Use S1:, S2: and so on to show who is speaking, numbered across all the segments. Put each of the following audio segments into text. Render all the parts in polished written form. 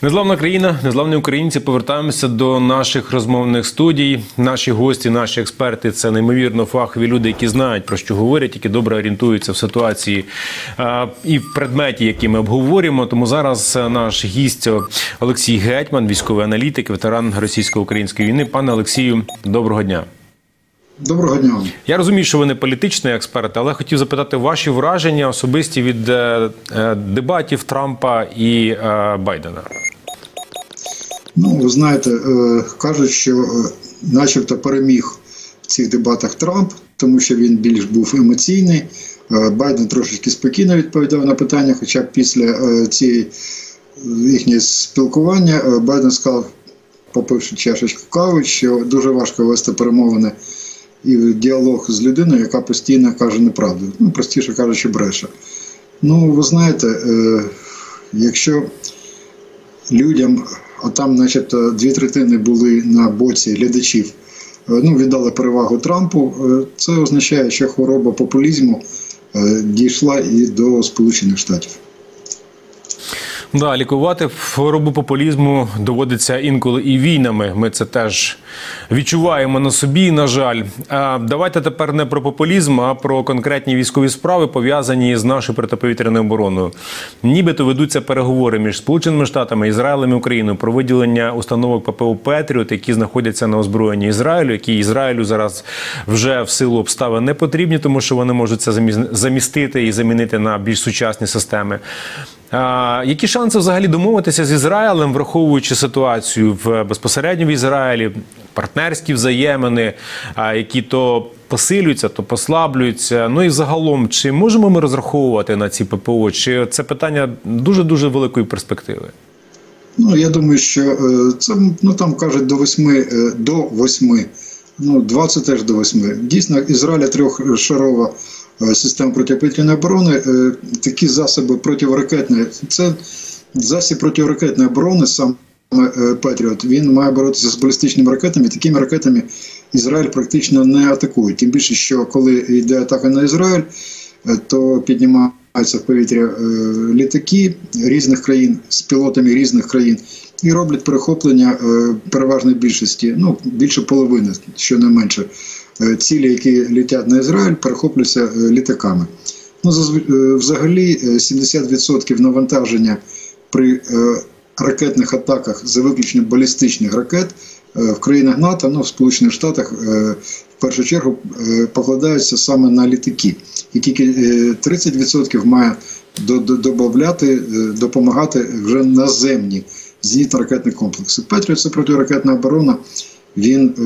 S1: Незламна країна, незламні українці. Повертаємося до наших розмовних студій. Наші гості, наші експерти – це неймовірно фахові люди, які знають, про що говорять, які добре орієнтуються в ситуації і в предметі, який ми обговорюємо. Тому зараз наш гість Олексій Гетьман, військовий аналітик, ветеран російсько-української війни. Пане Олексію, доброго дня.
S2: Доброго дня.
S1: Я розумію, що ви не політичний експерт, але хотів запитати ваші враження особисті від дебатів Трампа і Байдена.
S2: Ну, ви знаєте, кажуть, що начебто переміг в цих дебатах Трамп, тому що він більш був емоційний. Байден трошечки спокійно відповідав на питання, хоча після цієї їхнього спілкування Байден сказав, попивши чашечку кави, що дуже важко вести перемовини і діалог з людиною, яка постійно каже неправду. Ну, простіше кажучи, бреше. Ну, ви знаєте, якщо людям, а там начебто 2/3 були на боці глядачів, віддали перевагу Трампу, це означає, що хвороба популізму дійшла і до Сполучених Штатів.
S1: Да, лікувати хворобу популізму доводиться інколи і війнами. Ми це теж відчуваємо на собі, на жаль. Давайте тепер не про популізм, а про конкретні військові справи, пов'язані з нашою протиповітряною обороною. Нібито ведуться переговори між Сполученими Штатами, Ізраїлем і Україною про виділення установок ППО «Петріот», які знаходяться на озброєнні Ізраїлю, які Ізраїлю зараз вже в силу обставин не потрібні, тому що вони можуть це замістити і замінити на більш сучасні системи. Які шанси взагалі домовитися з Ізраїлем, враховуючи ситуацію безпосередньо в Ізраїлі, партнерські взаємини, які то посилюються, то послаблюються? Ну і загалом, чи можемо ми розраховувати на ці ППО, чи це питання дуже-дуже великої перспективи?
S2: Ну, я думаю, що це, там кажуть, до 8, 2 це теж до 8. Дійсно, Ізраїля трьохшарова система протиповітряної оборони, такі засоби протиракетної, це засіб протиракетної оборони, саме «Петріот», він має боротися з балістичними ракетами, такими ракетами Ізраїль практично не атакує. Тим більше, що коли йде атака на Ізраїль, то піднімаються в повітря літаки різних країн з пілотами різних країн і роблять перехоплення переважної більшості, більше половини, щонайменше. Цілі, які летять на Ізраїль, перехоплюються літаками. Взагалі 70% навантаження при ракетних атаках за виключенням балістичних ракет в країнах НАТО, в Сполучених Штатах, в першу чергу покладаються саме на літаки. І тільки 30% має допомагати вже наземні зенітно-ракетні комплекси. «Петріот» – це протиракетна оборона. Він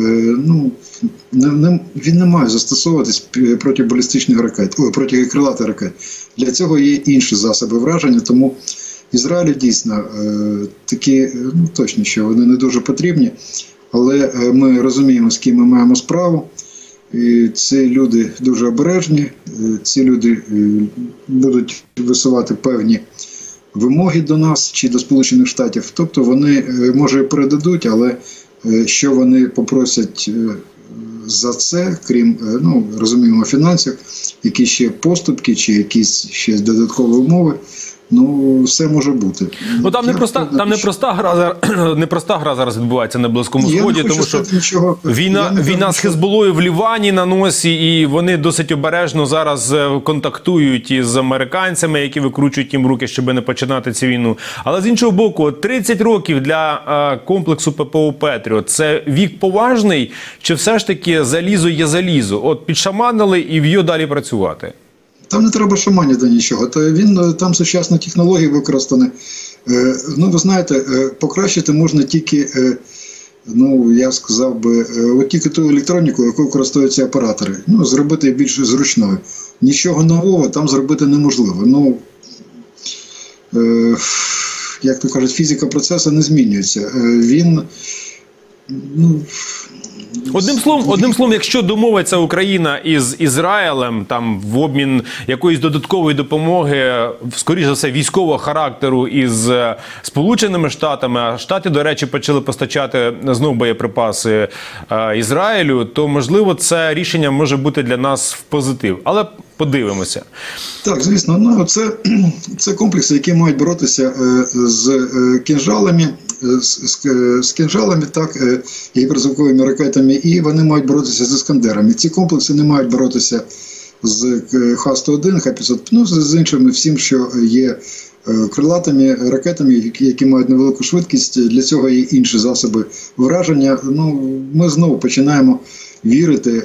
S2: не має застосовуватись проти балістичних ракет, проти крилатих ракет. Для цього є інші засоби враження, тому Ізраїлю дійсно такі, точно, що вони не дуже потрібні, але ми розуміємо, з ким ми маємо справу. І ці люди дуже обережні, ці люди будуть висувати певні вимоги до нас чи до Сполучених Штатів. Тобто вони, може, і передадуть, але що вони попросять за це, крім, розуміємо, фінансів, які ще поступки чи якісь ще додаткові умови, все може бути.
S1: Там непроста гра зараз відбувається на Близькому Сході, тому що війна з Хезболою в Лівані на носі, і вони досить обережно зараз контактують із американцями, які викручують їм руки, щоб не починати цю війну. Але з іншого боку, 30 років для комплексу ППО «Петріот» – це вік поважний, чи все ж таки залізо є залізо? От підшаманили і в'йо далі працювати?
S2: Там не треба шаманіти нічого, там сучасні технології використані. Ви знаєте, покращити можна тільки, я сказав би, тільки ту електроніку, якою користуються оператори. Зробити більш зручною. Нічого нового там зробити неможливо. Як то кажуть, фізика процесу не змінюється.
S1: Одним словом, якщо домовиться Україна із Ізраїлем там в обмін якоїсь додаткової допомоги, скоріш за все, військового характеру із Сполученими Штатами, а Штати, до речі, почали постачати знову боєприпаси Ізраїлю, то, можливо, це рішення може бути для нас в позитив. Але подивимося. Так,
S2: звісно. Ну, це комплекси, які мають боротися з кінжалами, з кінжалами, так, гіперзвуковими ракетами, і вони мають боротися з іскандерами. Ці комплекси не мають боротися з Х-101, Х-500, ну, з іншими всім, що є крилатими ракетами, які мають невелику швидкість. Для цього є інші засоби враження. Ну, ми знову починаємо вірити,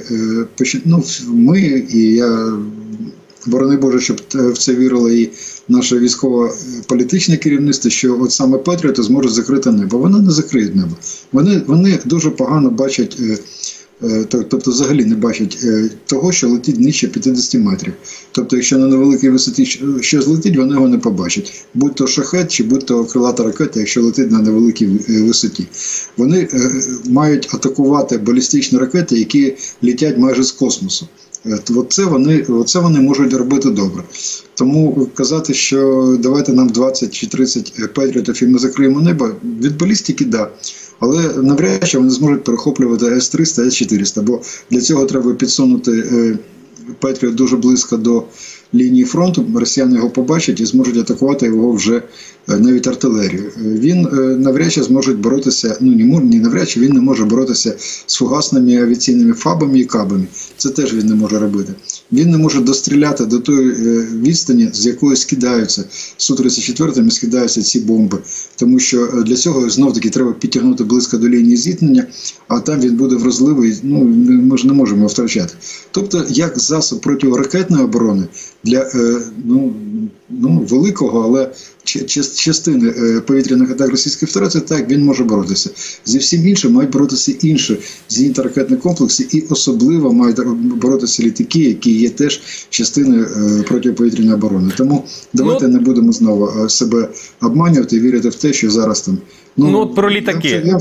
S2: ми і я, борони Боже, щоб в це вірило і наше військово-політичне керівництво, що от саме Патріоти зможуть закрити небо. Вони не закриють небо. Вони дуже погано бачать, тобто взагалі не бачать того, що летить нижче 50 метрів. Тобто, якщо на невеликій висоті щось летить, вони його не побачать. Будь то шахет, чи будь то крилата ракета, якщо летить на невеликій висоті. Вони мають атакувати балістичні ракети, які летять майже з космосу. Оце вони можуть робити добре. Тому казати, що давайте нам 20 чи 30 патріотів і ми закриємо небо, від балістики – да. Але навряд чи вони зможуть перехоплювати С-300, С-400, бо для цього треба підсунути Петріот дуже близько до лінії фронту, росіяни його побачать і зможуть атакувати його вже навіть артилерією. Він навряд чи зможе боротися, він не може боротися з фугасними авіаційними фабами і кабами. Це теж він не може робити. Він не може достріляти до тої відстані, з якої скидаються Су-34 скидаються ці бомби. Тому що для цього знов-таки треба підтягнути близько до лінії зіткнення, а там він буде вразливий, ми ж не можемо його втрачати. Тобто, як засоб протиракетної оборони для великого, але частини повітряних атак Російської Федерації, так, він може боротися. Зі всім іншим мають боротися інші зенітно-ракетні комплекси, і особливо мають боротися літаки, які є теж частиною протиповітряної оборони. Тому давайте не будемо знову себе обманювати і вірити в те, що зараз там...
S1: от про літаки.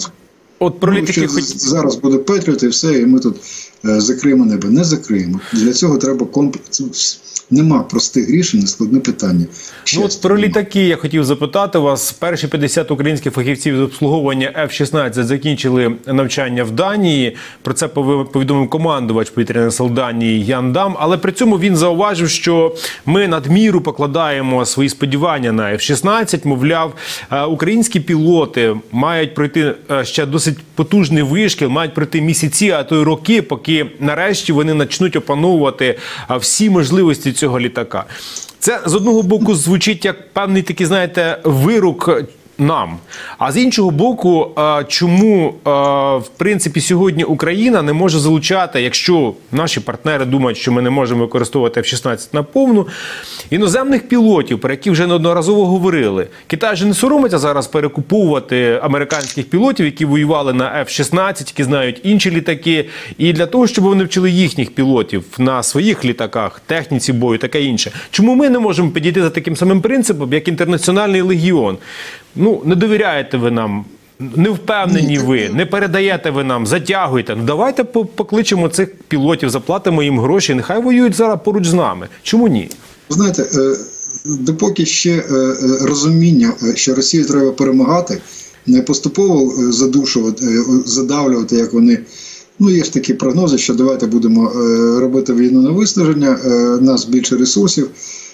S2: Зараз буде Петріот і все, і ми тут закриємо небо. Не закриємо. Для цього треба комплекс. Нема простих рішень на складне питання.
S1: Про літаки я хотів запитати вас. Перші 50 українських фахівців з обслуговування F-16 закінчили навчання в Данії. Про це повідомив командувач повітряних сил Данії Ян Дам. Але при цьому він зауважив, що ми надміру покладаємо свої сподівання на F-16. Мовляв, українські пілоти мають пройти ще досить потужний вишкіл, мають пройти місяці, а то й роки, поки нарешті вони почнуть опановувати всі можливості цього літака. Це, з одного боку, звучить як певний такий, знаєте, вирок нам. А з іншого боку, чому, в принципі, сьогодні Україна не може залучати, якщо наші партнери думають, що ми не можемо використовувати F-16 наповну, іноземних пілотів, про які вже неодноразово говорили. Китай же не соромиться зараз перекуповувати американських пілотів, які воювали на F-16, які знають інші літаки, і для того, щоб вони вчили їхніх пілотів на своїх літаках, техніці бою, таке інше. Чому ми не можемо підійти за таким самим принципом, як Інтернаціональний легіон? Не довіряєте ви нам, не впевнені ви, не передаєте ви нам, затягуєте. Давайте покличемо цих пілотів, заплатимо їм гроші, нехай воюють зараз поруч з нами. Чому ні?
S2: Знаєте, допоки ще розуміння, що Росію треба перемагати, не поступово задавлювати, як вони... Є ж такі прогнози, що давайте будемо робити війну на виснаження, нас більше ресурсів,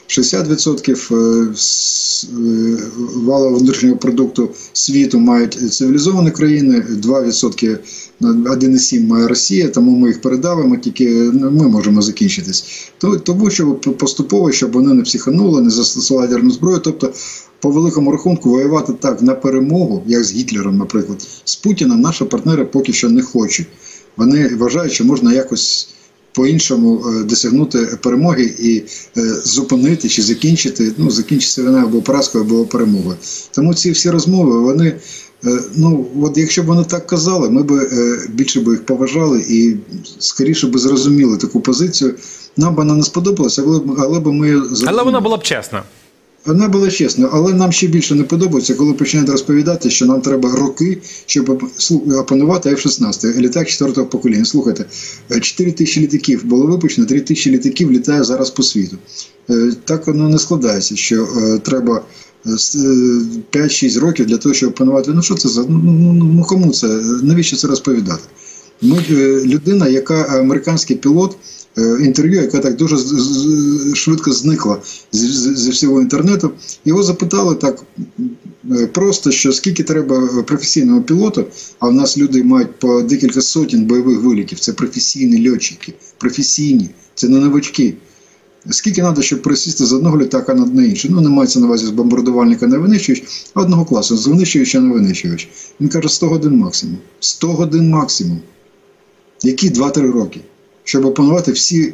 S2: 60% валового внутрішнього продукту світу мають цивілізовані країни, 2%, 1,7% має Росія, тому ми їх передавимо, тільки ми можемо закінчитись. Тому що поступово, щоб вони не психанули, не застосували ядерну зброю, тобто по великому рахунку воювати так на перемогу, як з Гітлером, наприклад, з Путіним наші партнери поки що не хочуть. Вони вважають, що можна якось по-іншому досягнути перемоги і зупинити чи закінчити, закінчиться війна або поразкою, або перемогою. Тому ці всі розмови, вони, якщо б вони так казали, ми б більше б їх поважали і скоріше б зрозуміли таку позицію. Нам б вона не сподобалася, але б ми...
S1: Але вона була б чесна.
S2: Вона була чесна, але нам ще більше не подобається, коли починають розповідати, що нам треба роки, щоб опанувати F-16, літак 4-го покоління. Слухайте, 4 тисячі літаків було випущено, 3 тисячі літаків літає зараз по світу. Так воно не складається, що треба 5-6 років для того, щоб опанувати. Ну що це за, ну кому це, навіщо це розповідати? Людина, яка американський пілот, інтерв'ю, яка так дуже швидко зникла зі всього інтернету. Його запитали так просто, що скільки треба професійного пілота, а в нас люди мають по декілька сотень бойових вилітів. Це професійні льотчики, професійні, це не новачки. Скільки треба, щоб присісти з одного літака на інший? Ну, не мається на увазі з бомбардувальника на винищувач, а одного класу, з винищувача на винищувач. Він каже, 100 годин максимум. 100 годин максимум. Які 2-3 роки? Щоб опанувати всі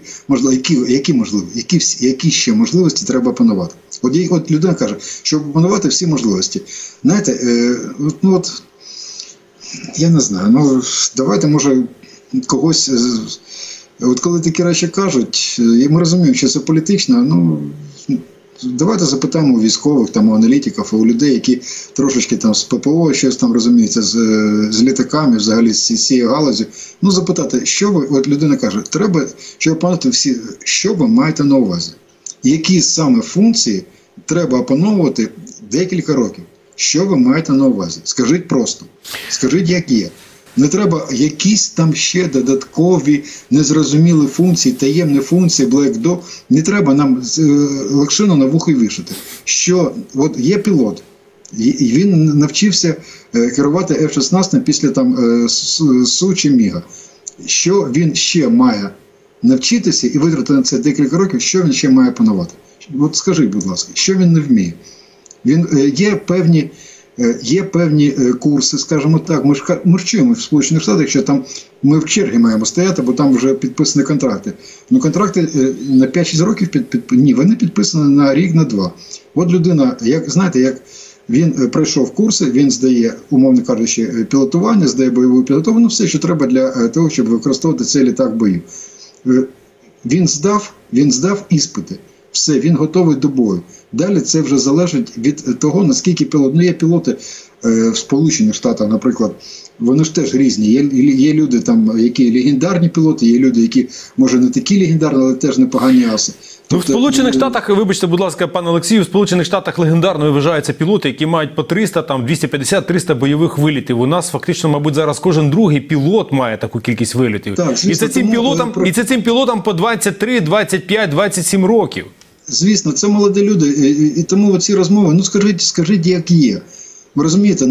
S2: які ще можливості треба опанувати. От людина каже, щоб опанувати всі можливості. Знаєте, я не знаю, давайте, може, когось, от коли такі речі кажуть, і ми розуміємо, що це політично, давайте запитаємо у військових, у аналітиків, у людей, які трошечки з ППО щось там розуміються, з літаками, взагалі з цією галузі. Запитати, що ви, от людина каже, треба, щоб опанувати всі, що ви маєте на увазі? Які саме функції треба опановувати декілька років? Що ви маєте на увазі? Скажіть просто. Скажіть, як є. Не треба якісь там ще додаткові, незрозумілі функції, таємні функції, Black Dog. Не треба нам локшину на вухо вішати. Що, от є пілот, і він навчився керувати F-16 після Су чи Міга. Що він ще має навчитися і витратити на це декілька років, що він ще має опанувати? От скажіть, будь ласка, що він не вміє? Є певні курси, скажімо так, ми ж чуємо в Сполучених Штатах, що там ми в черзі маємо стояти, бо там вже підписані контракти. Контракти на 5-6 років, ні, вони підписані на рік, на 2. От людина, як він пройшов курси, він здає, умовно кажучи, пілотування, здає бойову підготовку, все, що треба для того, щоб використовувати цей літак в бою. Він здав іспити. Все, він готовий до бою. Далі це вже залежить від того, наскільки пілот. Є пілоти в Сполучених Штатах, наприклад, вони ж теж різні. Є люди, які легендарні пілоти, є люди, які, може, не такі легендарні, але теж непогані аси.
S1: В Сполучених Штатах, вибачте, будь ласка, пане Олексію, в Сполучених Штатах легендарно вважаються пілоти, які мають по 300, 250-300 бойових вилітів. У нас фактично, мабуть, зараз кожен другий пілот має таку кількість вилітів. Так, звісно, і це цим пілотам по 23, 25, 27 років.
S2: Звісно, це молоді люди, і тому ці розмови, скажіть, як є. Ви розумієте,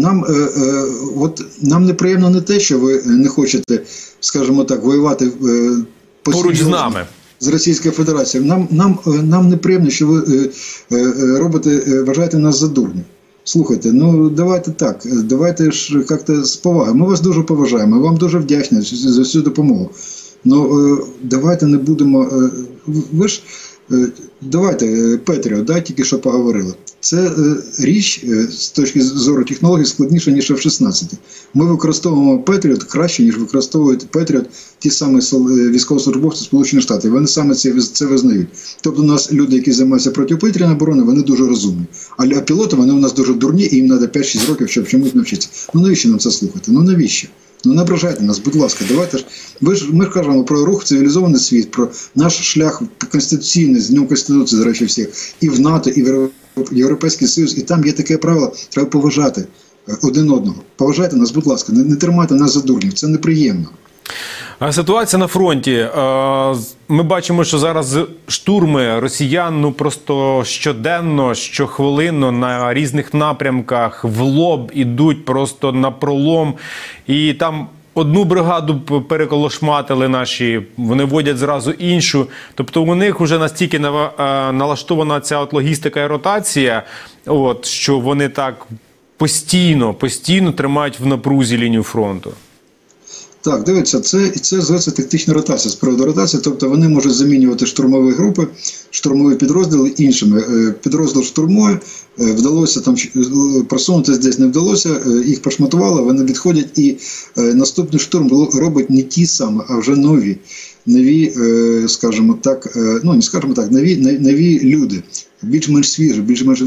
S2: нам неприємно не те, що ви не хочете, скажімо так, воювати
S1: поруч з нами.
S2: З Російською Федерацією. Нам неприємно, що ви вважаєте нас за дурні. Слухайте, давайте так, давайте ж як-то з повагою. Ми вас дуже поважаємо, ми вам дуже вдячні за всю допомогу. Давайте не будемо, ви ж, давайте, Петріот, тільки що поговорили. Це річ з точки зору технологій складніша, ніж F-16. Ми використовуємо Петріот краще, ніж використовують Петріот ті самі військовослужбовці Сполучених Штатів. Вони саме це визнають. Тобто у нас люди, які займаються протиповітряною обороною, вони дуже розумні. А пілоти, вони у нас дуже дурні, і їм треба 5-6 років, щоб чомусь навчитися. Навіщо нам це слухати? Навіщо? Не ображайте нас, будь ласка, давайте ж. Ми ж кажемо про рух в цивілізований світ, про наш шлях конституційний, з Днем Конституції, до речі, всіх, і в НАТО, і в Європейський Союз, і там є таке правило, треба поважати один одного. Поважайте нас, будь ласка, не тримайте нас за дурнів, це неприємно.
S1: Ситуація на фронті. Ми бачимо, що зараз штурми росіян просто щоденно, щохвилинно на різних напрямках в лоб ідуть просто на пролом. І там одну бригаду переколошматили наші, вони вводять зразу іншу. Тобто у них вже настільки налаштована ця логістика і ротація, що вони так постійно тримають в напрузі лінію фронту.
S2: Так, дивіться, це зветься тактична ротація, з приводу ротації, тобто вони можуть замінювати штурмові групи, штурмові підрозділи іншими. Підрозділ штурмує, вдалося там просунутися, десь не вдалося, їх пошматували, вони відходять, і наступний штурм робить не ті самі, а вже нові, скажімо так, нові люди. більш-менш свіжі, більш-менш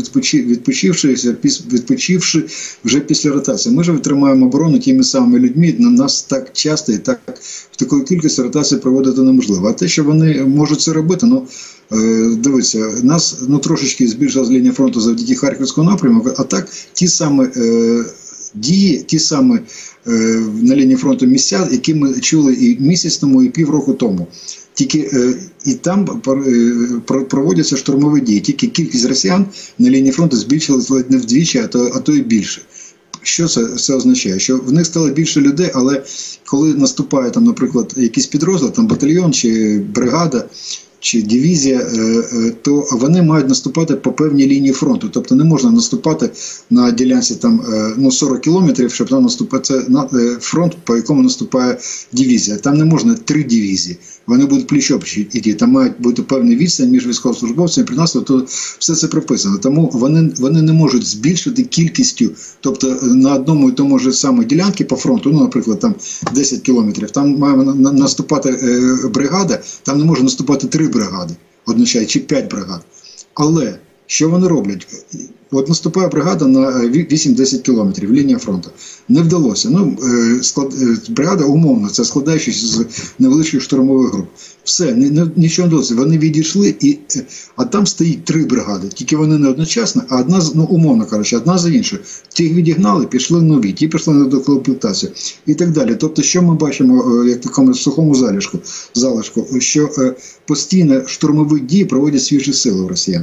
S2: відпочивши вже після ротації. Ми ж витримаємо оборону тими самими людьми, на нас так часто і так в такої кількості ротації проводити неможливо. А те, що вони можуть це робити, дивіться, нас трошечки збільшилась лінія фронту завдяки Харківському напрямку, а так ті самі дії, ті самі на лінії фронту місця, які ми чули і місяць тому, і півроку тому. Тільки і там проводяться штурмові дії. Тільки кількість росіян на лінії фронту збільшилась ледь не вдвічі, а то і більше. Що це означає? Що в них стало більше людей, але коли наступає, там, наприклад, якийсь підрозділ, там батальйон чи бригада, чи дивізія, то вони мають наступати по певній лінії фронту. Тобто не можна наступати на ділянці там, 40 кілометрів, щоб там наступати. Це фронт, по якому наступає дивізія. Там не можна 3 дивізії. Вони будуть пліч-опліч іти. Там мають бути певний відстань між військовослужбовцями, при нас то все це прописано. Тому вони не можуть збільшити кількістю, тобто на одному і тому ж саме ділянці по фронту, наприклад, там 10 кілометрів, там має наступати бригада, там не може наступати 3 бригади, одночасно, чи 5 бригад. Але що вони роблять? От наступає бригада на 8-10 кілометрів, лінія фронту. Не вдалося. Бригада умовно, це складаючись з невеличких штурмових груп. Все, нічого не вдалося. Вони відійшли, а там стоїть 3 бригади. Тільки вони не одночасно, а одна, умовно кажучи, одна за іншою. Тих відігнали, пішли нові, ті пішли на докомплектацію і так далі. Тобто, що ми бачимо, як в такому сухому залишку, що постійно штурмові дії проводять свіжі сили в росіян.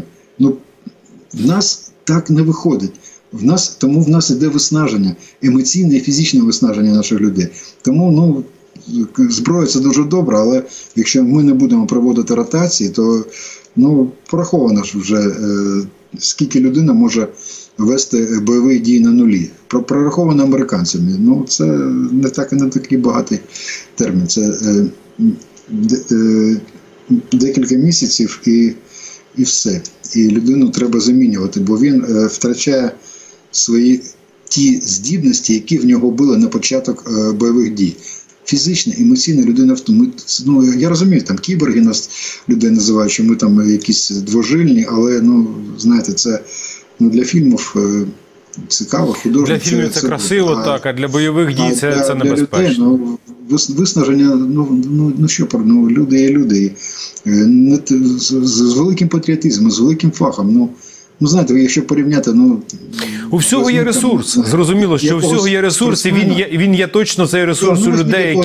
S2: В нас так не виходить. Тому в нас іде виснаження, емоційне і фізичне виснаження наших людей. Тому, зброя – це дуже добре, але якщо ми не будемо проводити ротації, то пораховано ж вже, скільки людина може вести бойові дії на нулі. Прораховано американцями. Це не такий багатий термін. Це декілька місяців і все. І людину треба замінювати, бо він втрачає свої ті здібності, які в нього були на початок бойових дій. Фізично, емоційно людина втомиться. Я розумію, там кіборги нас людей називають, що ми там якісь двожильні, але, знаєте, це для фільмів цікаво, художньо.
S1: Для фільмів це красиво, так, а для бойових дій це небезпечно.
S2: Виснаження, люди є люди. З великим патріотизмом, з великим фахом. Знаєте, якщо порівняти,
S1: у всього є ресурс. Зрозуміло, що у всього є ресурс, і він є точно цей ресурс у людей,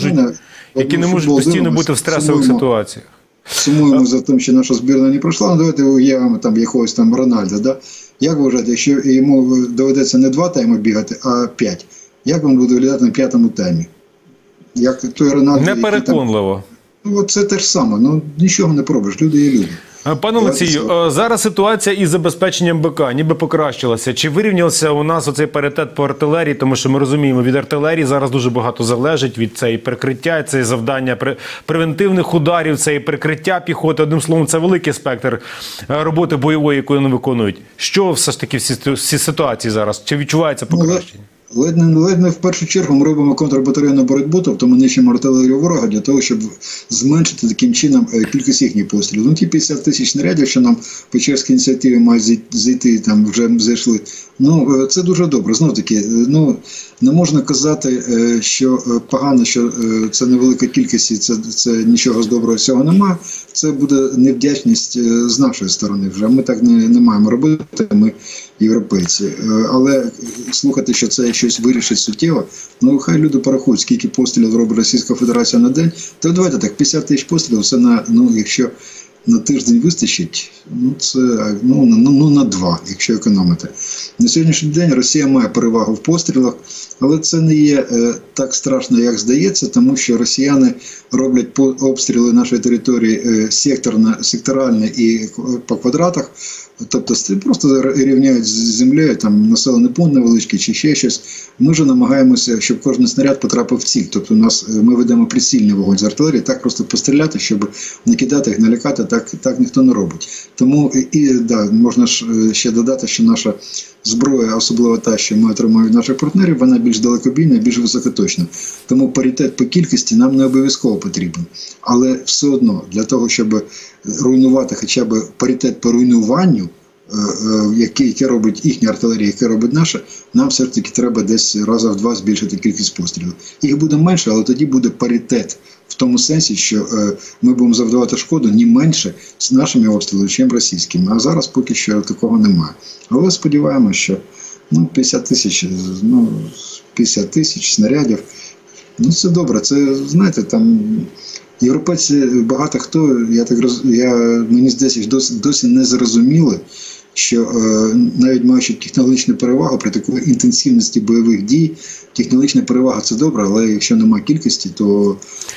S1: які не можуть постійно бути в стресових ситуаціях.
S2: Сумуємо за тим, що наша збірна не пройшла, давайте уявимо там якогось там Рональда, да? Як ви вважаєте, якщо йому доведеться не 2 тайми бігати, а 5, як він буде виглядати на 5-му таймі? Як той Рональд,
S1: непереконливо.
S2: Це те ж саме, нічого не пробиш, люди є люди.
S1: Пане Олексію, зараз ситуація із забезпеченням БК ніби покращилася. Чи вирівнявся у нас оцей паритет по артилерії? Тому що ми розуміємо, від артилерії зараз дуже багато залежить, від цієї прикриття, це завдання превентивних ударів, це і прикриття піхоти. Одним словом, це великий спектр роботи бойової, яку вони виконують. Що все ж таки всі ситуації зараз? Чи відчувається покращення?
S2: Ледь не в першу чергу ми робимо контрбатарейну боротьбу, тобто ми нищимо артилерію ворога для того, щоб зменшити таким чином кількість їхніх пострілів. Ті 50 тисяч снарядів, що нам по чеській ініціативі мають зайти, там вже зайшли. Це дуже добре. Знов таки, не можна казати, що погано, що це невелика кількість і це нічого з доброго цього немає. Це буде невдячність з нашої сторони вже. Ми так не маємо робити, ми європейці. Але слухати, що це щось вирішить суттєво, хай люди порахують, скільки пострілів робить Російська Федерація на день. То давайте так, 50 тисяч пострілів, це якщо на тиждень вистачить, це на 2, якщо економити. На сьогоднішній день Росія має перевагу в пострілах, але це не є так страшно, як здається, тому що росіяни роблять обстріли нашої території секторально і по квадратах, тобто просто рівняють з землею, там населений пункт невеличкий чи ще щось. Ми ж намагаємося, щоб кожен снаряд потрапив в ціль. Тобто ми ведемо прицільний вогонь з артилерії, так просто постріляти, щоб не кидати їх, налякати, так ніхто не робить. Тому можна ще додати, що наша зброя, особливо та, що ми отримуємо від наших партнерів, вона більш далекобійна, більш високоточна. Тому паритет по кількості нам не обов'язково потрібен. Але все одно, для того, щоб руйнувати хоча б паритет по руйнуванню, який робить їхня артилерія, яке робить наша, нам все-таки треба десь раза в два збільшити кількість пострілів. Їх буде менше, але тоді буде паритет. В тому сенсі, що ми будемо завдавати шкоду не менше з нашими обстрілами, ніж російськими. А зараз поки що такого немає. Але сподіваємося, що 50 тисяч снарядів, це добре. Це, знаєте, там європейці багато хто, мені здається, досі не зрозуміли, що навіть маючи технологічну перевагу при такій інтенсивності бойових дій, технологічна перевага – це добре, але якщо немає кількості, то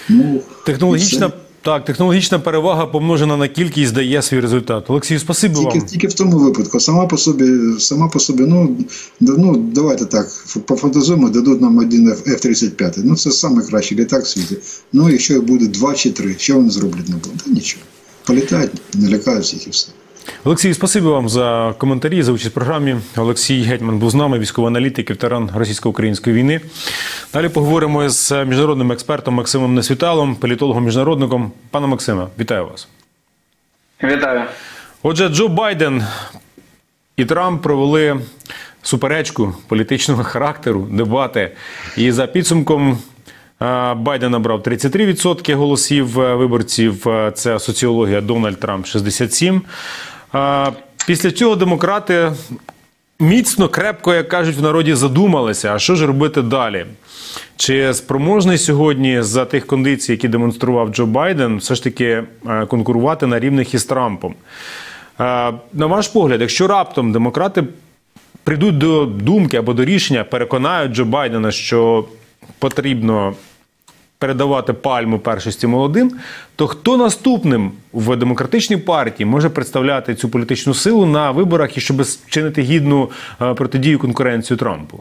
S1: технологічна перевага помножена на кількість дає свій результат. Олексію, спасибі вам.
S2: Тільки в тому випадку. Сама по собі, давайте так, пофантазуємо, дадуть нам один F-35. Це найкращий літак в світі. Якщо їх буде 2 чи 3, що вони зроблять? Нічого. Політають, не лякають всіх і все.
S1: Олексій, спасибі вам за коментарі, за участь в програмі. Олексій Гетьман був з нами, військовий аналітик, ветеран російсько-української війни. Далі поговоримо з міжнародним експертом Максимом Несвіталом, політологом-міжнародником. Пане Максиме, вітаю вас.
S3: Вітаю.
S1: Отже, Джо Байден і Трамп провели суперечку політичного характеру, дебати. І за підсумком Байден набрав 33% голосів виборців, це соціологія, Дональд Трамп – 67%. Після цього демократи міцно, крепко, як кажуть в народі, задумалися, а що ж робити далі? Чи спроможний сьогодні за тих кондицій, які демонстрував Джо Байден, все ж таки конкурувати на рівних із Трампом? На ваш погляд, якщо раптом демократи прийдуть до думки або до рішення, переконають Джо Байдена, що потрібно передавати пальму першості молодим, то хто наступним в демократичній партії може представляти цю політичну силу на виборах і щоб вчинити гідну протидію конкуренцію Трампу?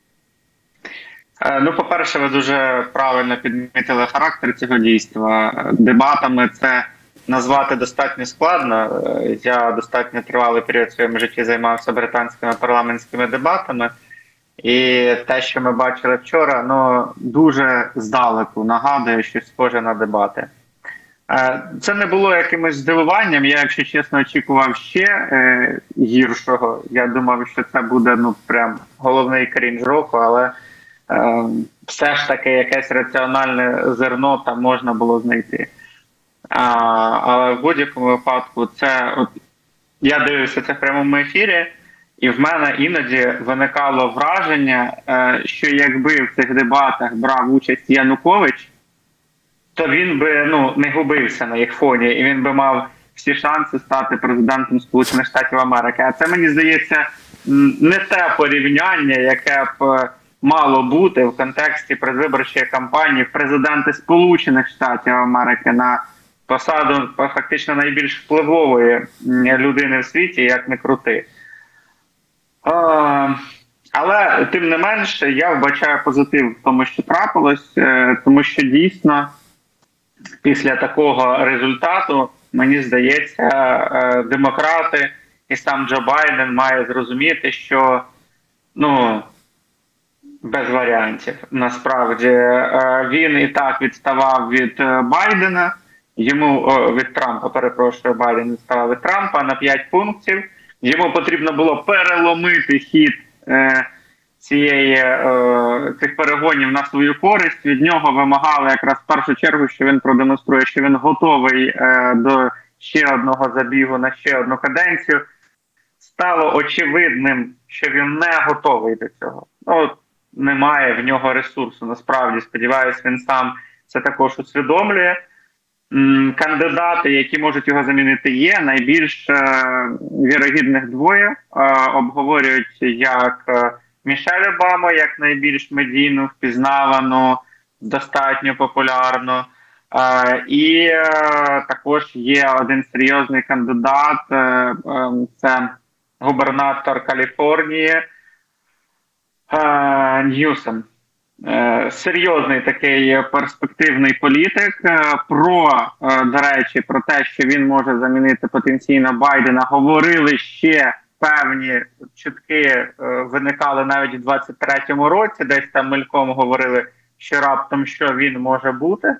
S3: По-перше, ви дуже правильно підмітили характер цього дійства. Дебатами це назвати достатньо складно. Я достатньо тривалий період в своєму житті займався британськими парламентськими дебатами. І те, що ми бачили вчора, дуже здалеку нагадує щось схоже на дебати. Це не було якимось здивуванням. Я, якщо чесно, очікував ще гіршого. Я думав, що це буде прям головний крінж року, але все ж таки якесь раціональне зерно там можна було знайти. Але в будь-якому випадку я дивився це в прямому ефірі, і в мене іноді виникало враження, що якби в цих дебатах брав участь Янукович, то він би не губився на їх фоні, і він би мав всі шанси стати президентом Сполучених Штатів Америки. А це, мені здається, не те порівняння, яке б мало бути в контексті предвиборчої кампанії президенти Сполучених Штатів Америки на посаду фактично найбільш впливової людини в світі, як не крути. Але, тим не менш, я вбачаю позитив в тому, що трапилось, тому що дійсно після такого результату, мені здається, демократи і сам Джо Байден має зрозуміти, що без варіантів. Насправді, він і так відставав від Байдена, від Трампа, перепрошую, Байден відставав від Трампа на 5 пунктів. Йому потрібно було переломити хід цих перегонів на свою користь. Від нього вимагали якраз в першу чергу, що він продемонструє, що він готовий до ще одного забігу на ще одну каденцію. Стало очевидним, що він не готовий до цього. Немає в нього ресурсу, насправді. Сподіваюсь, він сам це також усвідомлює. Кандидати, які можуть його замінити, є. Найбільш вірогідних двоє. Обговорюють як Мішель Обаму, як найбільш медійну, впізнавану, достатньо популярну. І також є один серйозний кандидат, це губернатор Каліфорнії Ньюсом. Серйозний такий перспективний політик. До речі, про те, що він може замінити потенційно Байдена, говорили ще певні чутки виникали навіть у 23-му році, десь там мельком говорили, що раптом що він може бути.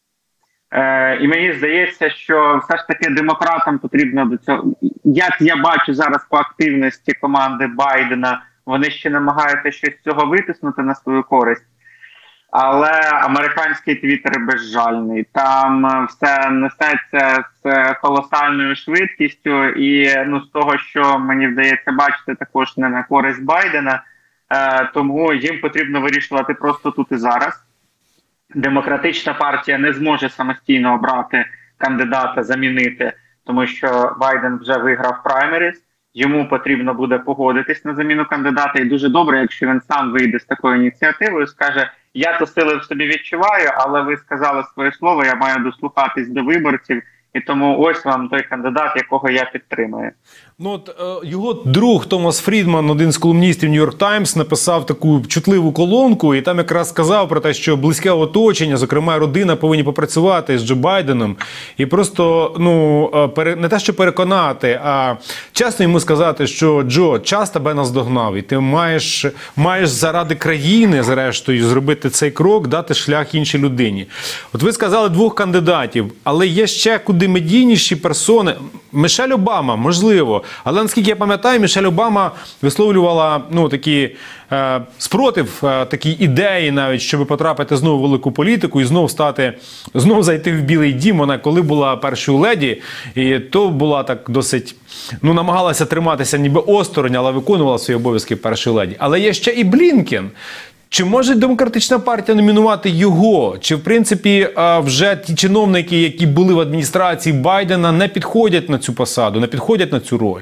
S3: І мені здається, що все ж таки демократам потрібно до цього. Як я бачу зараз по активності команди Байдена, вони ще намагаються щось з цього витиснути на свою користь. Але американський твіттер безжальний. Там все несеться з колосальною швидкістю. І з того, що мені вдається бачити, також не на користь Байдена. Тому їм потрібно вирішувати просто тут і зараз. Демократична партія не зможе самостійно обрати кандидата, замінити, тому що Байден вже виграв праймеріс. Йому потрібно буде погодитись на заміну кандидата. І дуже добре, якщо він сам вийде з такою ініціативою, скаже: я то сили в собі відчуваю, але ви сказали своє слово, я маю дослухатись до виборців. І тому ось вам той кандидат, якого я підтримую.
S1: Його друг Томас Фрідман, один з колумністів New York Times, написав таку чутливу колонку, і там якраз сказав про те, що близьке оточення, зокрема родина, повинні попрацювати з Джо Байденом і просто, не те, що переконати, а чесно йому сказати, що Джо, час тебе наздогнав, і ти маєш заради країни, зрештою, зробити цей крок, дати шлях іншій людині. От ви сказали двох кандидатів, але є ще куди медійніші персони. Мішель Обама, можливо. Але, наскільки я пам'ятаю, Мішель Обама висловлювала такий спротив такій ідеї навіть, щоб потрапити знову в велику політику і знову зайти в Білий дім. Вона коли була першою леді, і то була так досить, намагалася триматися ніби осторонь, але виконувала свої обов'язки першої леді. Але є ще і Блінкен. Чи може демократична партія номінувати його? Чи, в принципі, вже ті чиновники, які були в адміністрації Байдена, не підходять на цю посаду, не підходять на цю роль?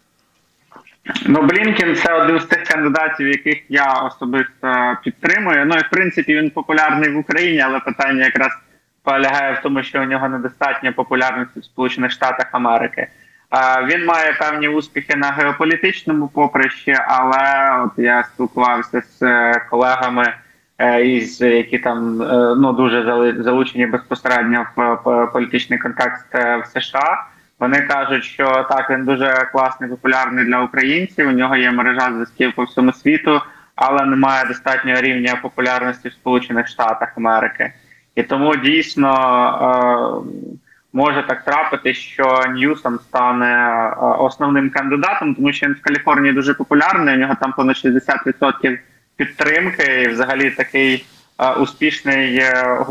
S3: Блінкен – це один з тих кандидатів, яких я особисто підтримую. І, в принципі, він популярний в Україні, але питання якраз полягає в тому, що у нього недостатньо популярності в Сполучених Штатах Америки. Він має певні успіхи на геополітичному поприщі, але от я спілкувався з колегами, які там дуже залучені безпосередньо в політичний контекст в США. Вони кажуть, що так, він дуже класний, популярний для українців, у нього є мережа зв'язків по всьому світу, але немає достатнього рівня популярності в Сполучених Штатах Америки. І тому дійсно може так трапити, що Ньюсом стане основним кандидатом, тому що він в Каліфорнії дуже популярний, у нього там понад 60% підтримки, і взагалі такий успішний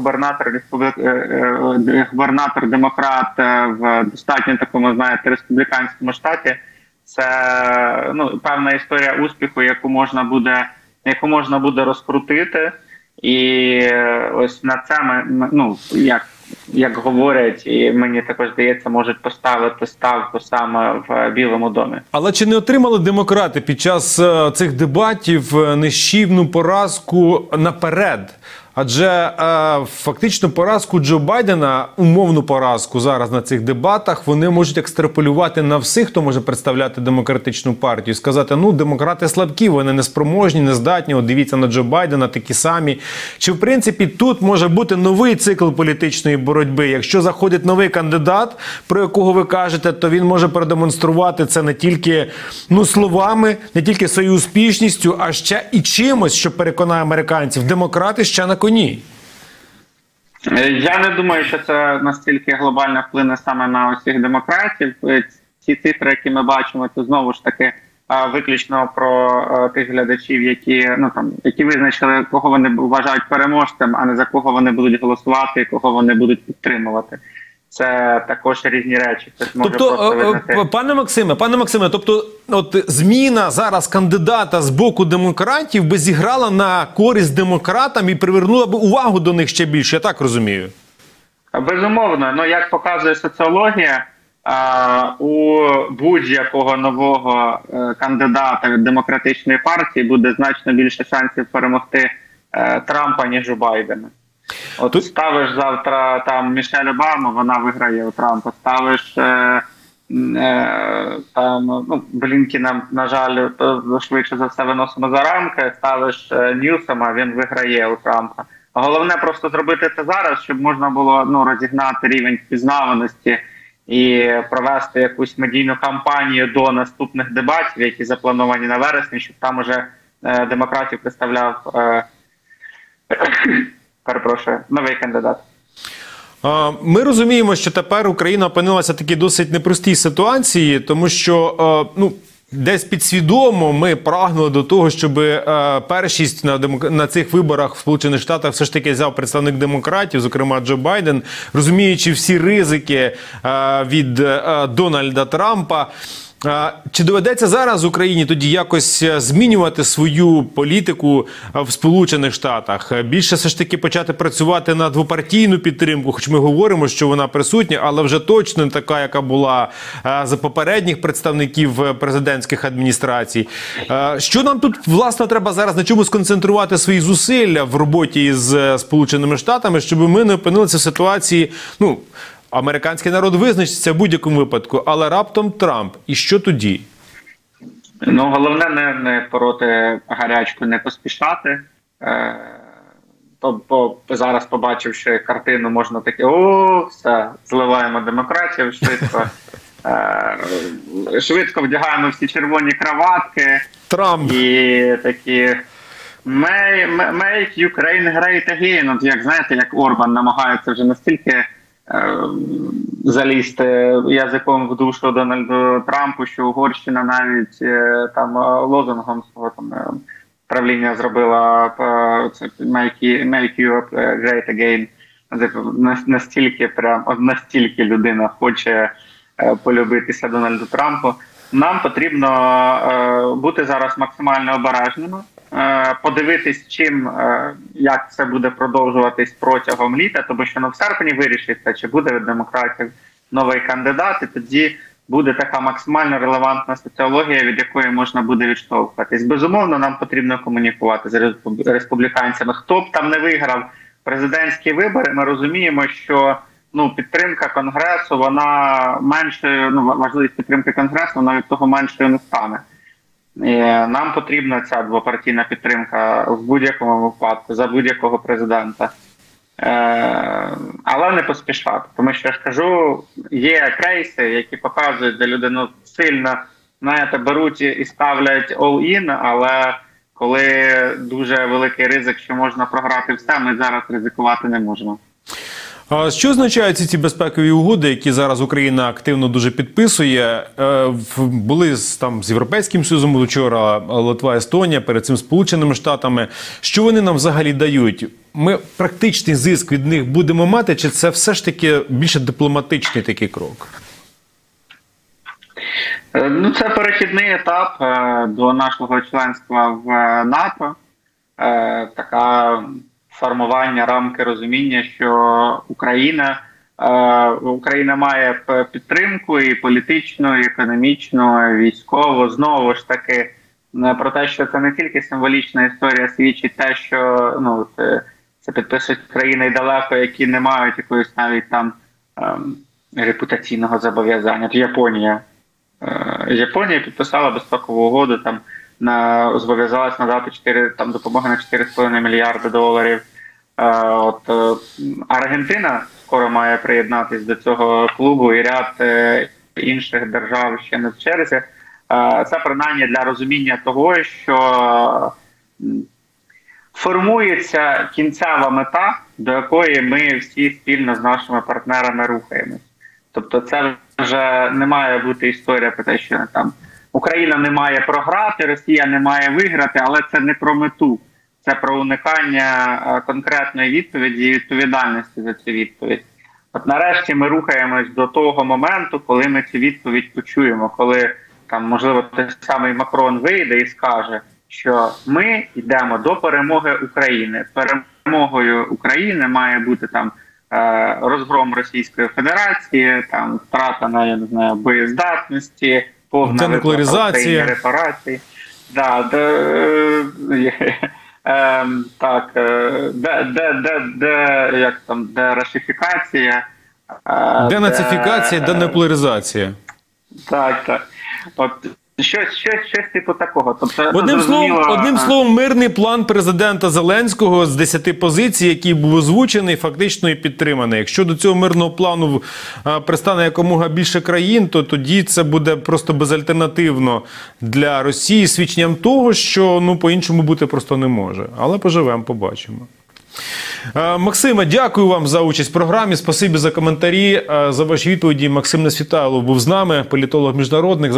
S3: губернатор-демократ в достатньо такому, республіканському штаті. Це певна історія успіху, яку можна буде розкрутити. І ось на це як говорять, і мені також здається, можуть поставити ставку саме в Білому домі.
S1: Але чи не отримали демократи під час цих дебатів нищівну поразку наперед? Адже фактично поразку Джо Байдена, умовну поразку зараз на цих дебатах, вони можуть екстраполювати на всіх, хто може представляти демократичну партію. Сказати, демократи слабкі, вони неспроможні, нездатні, от дивіться на Джо Байдена, такі самі. Чи в принципі тут може бути новий цикл політичної боротьби? Якщо заходить новий кандидат, про якого ви кажете, то він може продемонструвати це не тільки словами, не тільки своєю успішністю, а ще і чимось, що переконає американців. Демократи ще на коні.
S3: Я не думаю, що це настільки глобально вплине саме на усіх демократів. Ці цифри, які ми бачимо, це знову ж таки виключно про тих глядачів, які визначили, кого вони вважають переможцем, а не за кого вони будуть голосувати і кого вони будуть підтримувати. Це також різні речі.
S1: Пане Максиме, тобто зміна зараз кандидата з боку демократів би зіграла на користь демократам і привернула б увагу до них ще більше, я так розумію?
S3: Безумовно. Як показує соціологія, у будь-якого нового кандидата від демократичної партії буде значно більше шансів перемогти Трампа, ніж у Байдена. Ставиш завтра там Мішель Обаму, вона виграє у Трампа. Ставиш Блінкена, на жаль, швидше за все виносимо за рамки. Ставиш Ньюсома, він виграє у Трампа. Головне просто зробити це зараз, щоб можна було розігнати рівень впізнаваності і провести якусь медійну кампанію до наступних дебатів, які заплановані на вересні, щоб там уже демократів представляв перепрошую, новий кандидат.
S1: Ми розуміємо, що тепер Україна опинилася в такій досить непростій ситуації, тому що десь підсвідомо ми прагнули до того, щоб першість на цих виборах в Сполучених Штатах все ж таки взяв представник демократів, зокрема Джо Байден, розуміючи всі ризики від Дональда Трампа. Чи доведеться зараз Україні тоді якось змінювати свою політику в Сполучених Штатах? Більше все ж таки почати працювати на двопартійну підтримку, хоч ми говоримо, що вона присутня, але вже точно не така, яка була за попередніх представників президентських адміністрацій. Що нам тут, власне, треба зараз на чому сконцентрувати свої зусилля в роботі з Сполученими Штатами, щоб ми не опинилися в ситуації, американський народ визначиться в будь-якому випадку, але раптом Трамп. І що тоді?
S3: Головне не пороти гарячку, не поспішати. Бо зараз, побачивши картину, можна таке, все, зливаємо демократів швидко. Швидко вдягаємо всі червоні краватки.
S1: Трамп.
S3: І такі «Make Ukraine great again». От як, знаєте, як Орбан намагається вже настільки залізти язиком в душу Дональду Трампу, що Угорщина навіть там лозунгом свого правління зробила «Make Europe great again». Настільки людина хоче полюбитися Дональду Трампу. Нам потрібно бути зараз максимально обережними, подивитись, як це буде продовжуватись протягом літа, тому що в серпні вирішиться, чи буде від демократів новий кандидат, і тоді буде така максимально релевантна соціологія, від якої можна буде відштовхуватись. Безумовно, нам потрібно комунікувати з республіканцями. Хто б там не виграв президентські вибори, ми розуміємо, що підтримка Конгресу, вона меншою, важливість підтримки Конгресу, вона від того меншою не стане. І нам потрібна ця двопартійна підтримка в будь-якому випадку, за будь-якого президента. Але не поспішати. Тому що, я ж кажу, є кейси, які показують, де людину сильно, беруть і ставлять all-in, але коли дуже великий ризик, що можна програти все, ми зараз ризикувати не можемо.
S1: А що означають ці безпекові угоди, які зараз Україна активно дуже підписує? Були там з Європейським Союзом вчора, Литва, Естонія, перед цим Сполученими Штатами. Що вони нам взагалі дають? Ми практичний зиск від них будемо мати, чи це все ж таки більше дипломатичний такий крок?
S3: Це перехідний етап до нашого членства в НАТО. Така формування рамки розуміння, що Україна має підтримку і політичну, і економічну, і військову. Знову ж таки, про те, що це не тільки символічна історія, свідчить те, що це підписують країни і далеко, які не мають якоїсь навіть там репутаційного зобов'язання. Японія підписала безпекову угоду, зобов'язалась надати допомоги на $4,5 мільярди. Аргентина скоро має приєднатися до цього клубу, і ряд інших держав ще не в черзі. Це принаймні для розуміння того, що формується кінцева мета, до якої ми всі спільно з нашими партнерами рухаємось. Тобто це вже не має бути історія про те, що Україна не має програти, Росія не має виграти, але це не про мету. Це про уникання конкретної відповіді і відповідальності за цю відповідь. Нарешті ми рухаємось до того моменту, коли ми цю відповідь почуємо, коли можливо той самий Макрон вийде і скаже, що ми йдемо до перемоги України. Перемогою України має бути розгром Російської Федерації, втрата на боєздатності, повна виплата Україні репарацій. Дерашифікація.
S1: Денацифікація, денуклеаризація.
S3: Так. Щось типу такого. Тобто,
S1: Одним словом, мирний план президента Зеленського з 10 позицій, який був озвучений, фактично і підтриманий. Якщо до цього мирного плану пристане якомога більше країн, то тоді це буде просто безальтернативно для Росії, свідченням того, що по-іншому бути просто не може. Але поживемо, побачимо. Максиме, дякую вам за участь в програмі, спасибі за коментарі, за ваші відповіді. Максим Несвітайлов був з нами, політолог-міжнародник.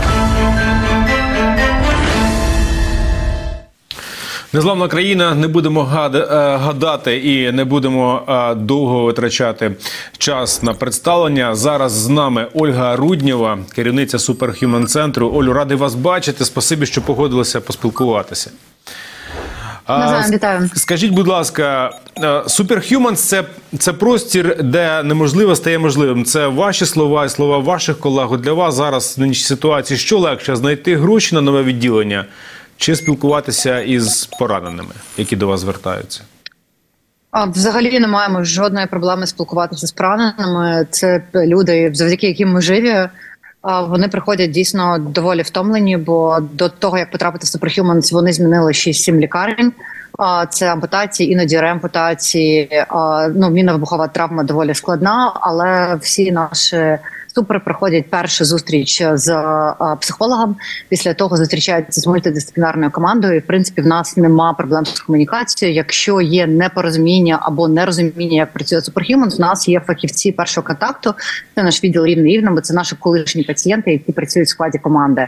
S1: Незламна країна, не будемо гадати і не будемо довго витрачати час на представлення. Зараз з нами Ольга Руднєва, керівниця Superhuman центру. Олю, радий вас бачити, спасибі, що погодилися поспілкуватися.
S4: Вітаю.
S1: Скажіть, будь ласка, Superhuman – це простір, де неможливе стає можливим. Це ваші слова і слова ваших колег. Для вас зараз в нинішній ситуації що легше – знайти гроші на нове відділення чи спілкуватися із пораненими, які до вас звертаються?
S4: Взагалі не маємо жодної проблеми спілкуватися з пораненими. Це люди, завдяки яким ми живі. Вони приходять дійсно доволі втомлені, бо до того, як потрапити в Superhuman, вони змінили 6-7 лікарень. Це ампутації, іноді реампутації. Мінно-вибухова травма доволі складна, але всі наші супер проходять першу зустріч з психологом. Після того зустрічаються з мультидисциплінарною командою. І, в принципі, в нас нема проблем з комунікацією. Якщо є непорозуміння або нерозуміння, як працює Superhuman, в нас є фахівці першого контакту. Це наш відділ рівно-рівно, це наші колишні пацієнти, які працюють в складі команди.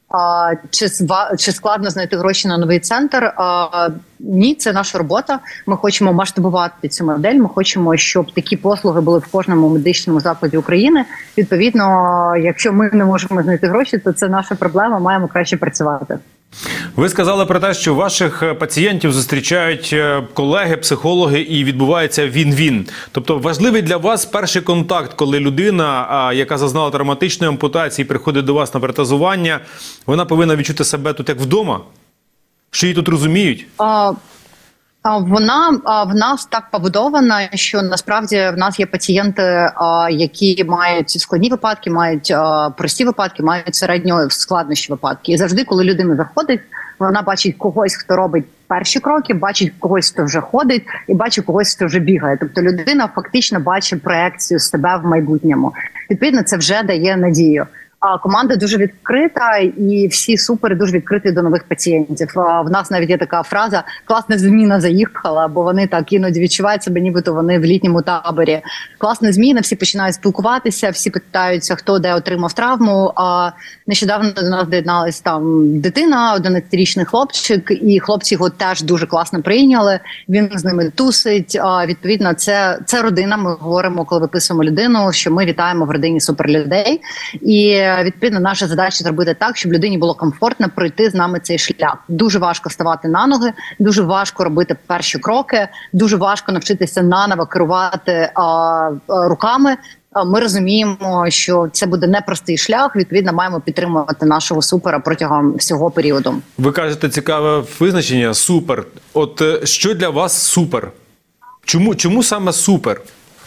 S4: Чи складно знайти гроші на новий центр? Ні, це наша робота. Ми хочемо масштабувати цю модель. Ми хочемо, щоб такі послуги були в кожному медичному закладі України. Відповідно, якщо ми не можемо знайти гроші, то це наша проблема. Маємо краще працювати.
S1: Ви сказали про те, що ваших пацієнтів зустрічають колеги, психологи і відбувається він-він. Тобто важливий для вас перший контакт, коли людина, яка зазнала травматичної ампутації, приходить до вас на протезування, вона повинна відчути себе тут як вдома? Що її тут розуміють?
S4: Вона в нас так побудована, що насправді в нас є пацієнти, які мають складні випадки, мають прості випадки, мають середньо складнощі випадки. І завжди, коли людина заходить, вона бачить когось, хто робить перші кроки, бачить когось, хто вже ходить, і бачить когось, хто вже бігає. Тобто людина фактично бачить проекцію себе в майбутньому. Відповідно, це вже дає надію. А команда дуже відкрита, і всі супер дуже відкриті до нових пацієнтів. В нас навіть є така фраза «класна зміна заїхала», бо вони так іноді відчувають себе, нібито вони в літньому таборі. Класна зміна, всі починають спілкуватися, всі питаються, хто де отримав травму. Нещодавно до нас доєдналась там дитина, 11-річний хлопчик, і хлопці його теж дуже класно прийняли. Він з ними тусить. Відповідно, це родина. Ми говоримо, коли виписуємо людину, що ми вітаємо в родині суперлюдей. І відповідно, наша задача зробити так, щоб людині було комфортно пройти з нами цей шлях. Дуже важко ставати на ноги, дуже важко робити перші кроки, дуже важко навчитися наново керувати руками. Ми розуміємо, що це буде непростий шлях, відповідно, маємо підтримувати нашого супера протягом всього періоду.
S1: Ви кажете, цікаве визначення – супер. От що для вас супер? Чому саме супер?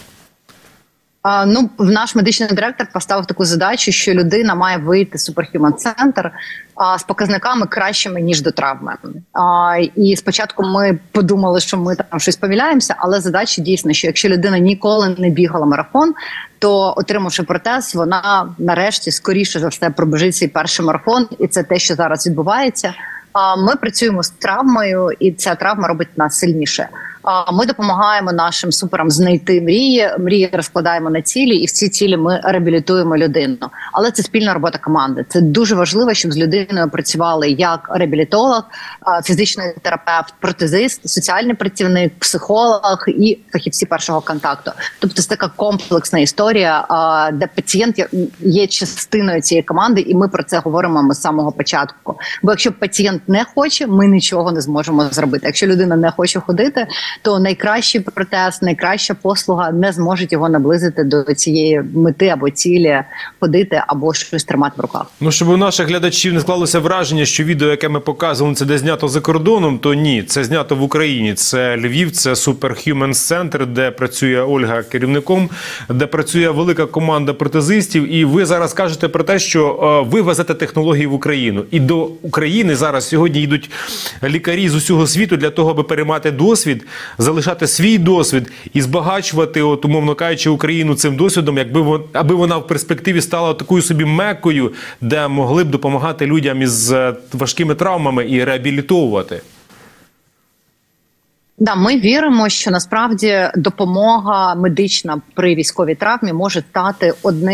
S4: Наш медичний директор поставив таку задачу, що людина має вийти з Superhuman центр з показниками кращими, ніж до травми. І спочатку ми подумали, що ми там щось помиляємося, але задача дійсно, що якщо людина ніколи не бігала марафон, то, отримавши протез, вона нарешті, скоріше за все, пробіжить свій перший марафон, і це те, що зараз відбувається. Ми працюємо з травмою, і ця травма робить нас сильніше. Ми допомагаємо нашим суперам знайти мрії розкладаємо на цілі, і в ці цілі ми реабілітуємо людину. Але це спільна робота команди. Це дуже важливо, щоб з людиною працювали як реабілітолог, фізичний терапевт, протезист, соціальний працівник, психолог і фахівці першого контакту. Тобто це така комплексна історія, де пацієнт є частиною цієї команди, і ми про це говоримо з самого початку. Бо якщо пацієнт не хоче, ми нічого не зможемо зробити. Якщо людина не хоче ходити, то найкращий протез, найкраща послуга не зможуть його наблизити до цієї мети або цілі ходити або щось тримати в руках.
S1: Ну, щоб у наших глядачів не склалося враження, що відео, яке ми показували, це де знято за кордоном, то ні, це знято в Україні. Це Львів, це Superhumans Center, де працює Ольга керівником, де працює велика команда протезистів. І ви зараз кажете про те, що ви везете технології в Україну. І до України зараз сьогодні йдуть лікарі з усього світу для того, аби переймати досвід, залишати свій досвід і збагачувати, от, умовно кажучи, Україну цим досвідом, аби вона в перспективі стала такою собі меккою, де могли б допомагати людям із важкими травмами і реабілітовувати.
S4: Да, ми віримо, що насправді допомога медична при військовій травмі може стати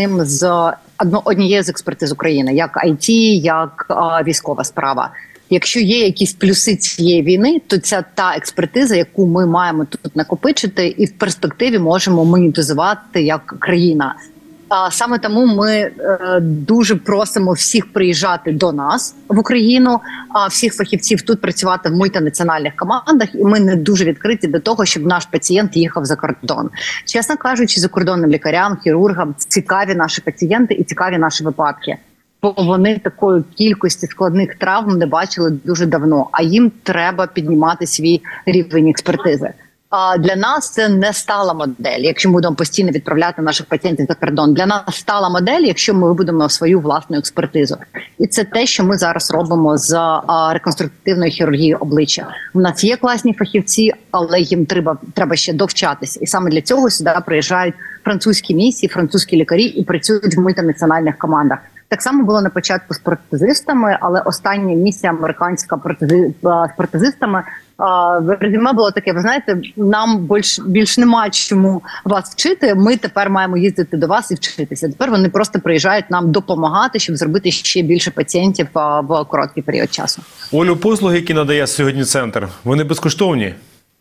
S4: однією з експертиз України, як IT, як військова справа. Якщо є якісь плюси цієї війни, то це та експертиза, яку ми маємо тут накопичити і в перспективі можемо монетизувати як країна. Саме тому ми дуже просимо всіх приїжджати до нас в Україну, всіх фахівців тут працювати в мультинаціональних командах, і ми не дуже відкриті до того, щоб наш пацієнт їхав за кордон. Чесно кажучи, закордонним лікарям, хірургам цікаві наші пацієнти і цікаві наші випадки. Бо вони такої кількості складних травм не бачили дуже давно, а їм треба піднімати свій рівень експертизи. Для нас це не стала модель, якщо ми будемо постійно відправляти наших пацієнтів за кордон. Для нас стала модель, якщо ми вибудемо свою власну експертизу. І це те, що ми зараз робимо з реконструктивної хірургії обличчя. У нас є класні фахівці, але їм треба ще довчатися. І саме для цього сюди приїжджають французькі місії, французькі лікарі і працюють в мультинаціональних командах. Так само було на початку з протезистами, але остання місія американська з протезистами резюме було таке: ви знаєте, нам більш нема чому вас вчити. Ми тепер маємо їздити до вас і вчитися. Тепер вони просто приїжджають нам допомагати, щоб зробити ще більше пацієнтів в короткий період часу.
S1: Олю, послуги, які надає сьогодні центр, вони безкоштовні?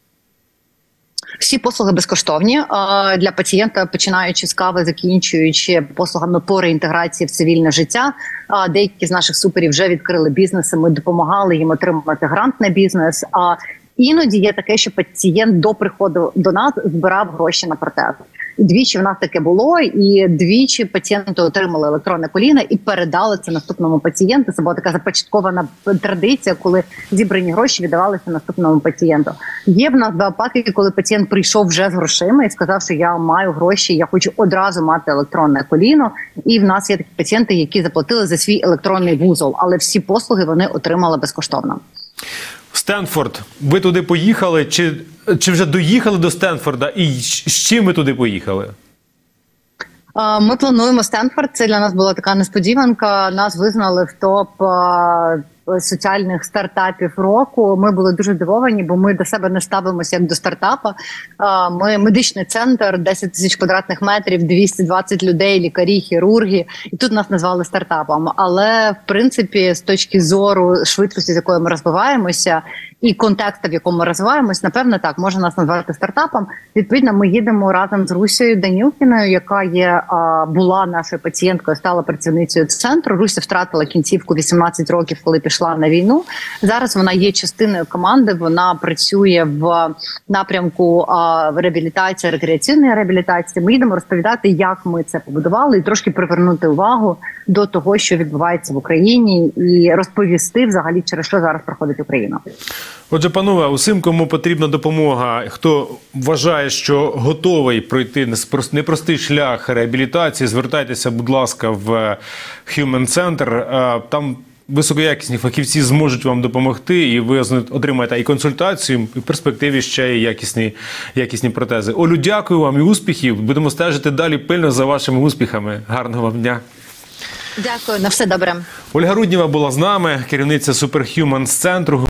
S4: Всі послуги безкоштовні для пацієнта, починаючи з кави, закінчуючи послугами по реінтеграції в цивільне життя. Деякі з наших суперів вже відкрили бізнеси, ми допомагали їм отримати грант на бізнес. Іноді є таке, що пацієнт до приходу до нас збирав гроші на протез. Двічі в нас таке було, і двічі пацієнти отримали електронне коліно і передали це наступному пацієнту. Це була така започаткована традиція, коли зібрані гроші віддавалися наступному пацієнту. Є в нас випадки, коли пацієнт прийшов вже з грошима і сказав, що я маю гроші, я хочу одразу мати електронне коліно. І в нас є такі пацієнти, які заплатили за свій електронний вузол, але всі послуги вони отримали безкоштовно.
S1: Стенфорд. Ви туди поїхали? Чи вже доїхали до Стенфорда? І з чим ви туди поїхали?
S4: Ми плануємо Стенфорд. Це для нас була така несподіванка. Нас визнали в топ соціальних стартапів року. Ми були дуже здивовані, бо ми до себе не ставимося як до стартапа. Ми медичний центр, 10 тисяч квадратних метрів, 220 людей, лікарі, хірурги. І тут нас назвали стартапом. Але, в принципі, з точки зору швидкості, з якою ми розвиваємося, і контексту, в якому ми розвиваємось, напевно, так, можна нас назвати стартапом. Відповідно, ми їдемо разом з Русею Данілкіною, яка була нашою пацієнткою, стала працівницею центру. Руся втратила кінцівку 18 років, коли пішла на війну. Зараз вона є частиною команди, вона працює в напрямку реабілітації, рекреаційної реабілітації. Ми їдемо розповідати, як ми це побудували, і трошки привернути увагу до того, що відбувається в Україні, і розповісти взагалі, через що зараз проходить Україна.
S1: Отже, панове, усім, кому потрібна допомога, хто вважає, що готовий пройти непростий шлях реабілітації, звертайтеся, будь ласка, в Human Center. Там високоякісні фахівці зможуть вам допомогти, і ви отримаєте і консультацію, і в перспективі ще й якісні протези. Олю, дякую вам і успіхів. Будемо стежити далі пильно за вашими успіхами. Гарного вам дня.
S4: Дякую, на все добре.
S1: Ольга Руднєва була з нами, керівниця Superhumans центру.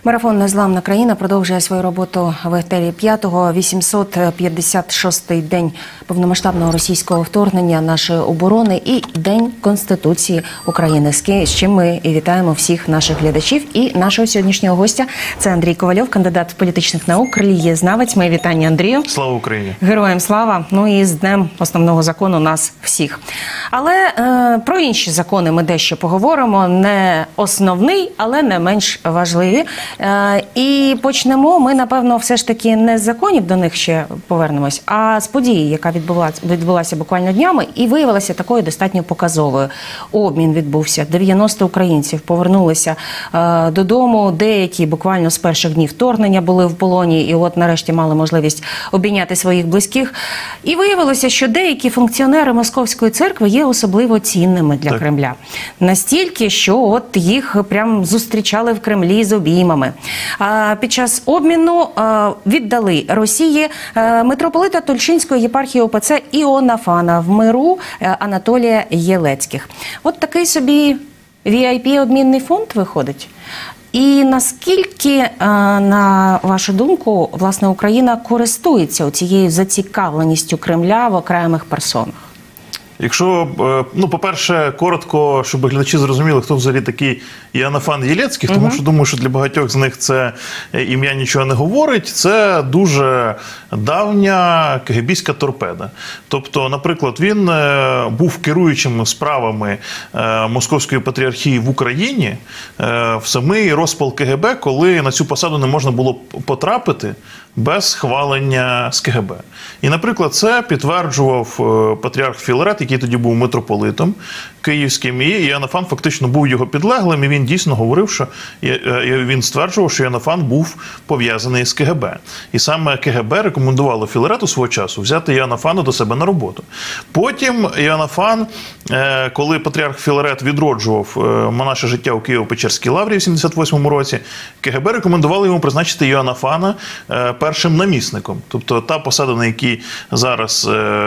S5: Марафон «Незламна країна» продовжує свою роботу в етері 5-го, 856-й день повномасштабного російського вторгнення нашої оборони і День Конституції України, з чим ми і вітаємо всіх наших глядачів. І нашого сьогоднішнього гостя – це Андрій Ковальов, кандидат політичних наук, релігієзнавець. Мої вітання, Андрію.
S6: Слава Україні!
S5: Героям слава! Ну і з Днем основного закону нас всіх. Але про інші закони ми дещо поговоримо. Не основний, але не менш важливі. І почнемо ми, напевно, все ж таки не з законів, до них ще повернемось, а з події, яка відбулася буквально днями і виявилася такою достатньо показовою. Обмін відбувся. 90 українців повернулися додому. Деякі буквально з перших днів вторгнення були в полоні і от нарешті мали можливість обійняти своїх близьких. І виявилося, що деякі функціонери Московської церкви є особливо цінними для Кремля. Настільки, що от їх прям зустрічали в Кремлі з обіймами. Під час обміну віддали Росії митрополита Тульчинської єпархії ОПЦ Іоаннафана в миру Анатолія Єлецьких. От такий собі VIP-обмінний фонд виходить. І наскільки, на вашу думку, власне, Україна користується цією зацікавленістю Кремля в окремих персонах?
S6: Якщо, по-перше, коротко, щоб глядачі зрозуміли, хто взагалі такий Іоаннафан Єлецьких, тому що думаю, що для багатьох з них це ім'я нічого не говорить, це дуже давня кегебістська торпеда. Тобто, наприклад, він був керуючим справами Московської патріархії в Україні в самий розпал КГБ, коли на цю посаду не можна було потрапити без схвалення з КГБ. І, наприклад, це підтверджував патріарх Філарет, який тоді був митрополитом київським, і Іоаннафан фактично був його підлеглим, і він дійсно говорив, що він стверджував, що Іоаннафан був пов'язаний з КГБ. І саме КГБ рекомендувало Філарету свого часу взяти Іоаннафана до себе на роботу. Потім Іоаннафан, коли патріарх Філарет відроджував монаше життя у Києво-Печерській лаврі в 78 році, КГБ рекомендувало йому призначити Іоаннафана першим намісником. Тобто та посада, на якій зараз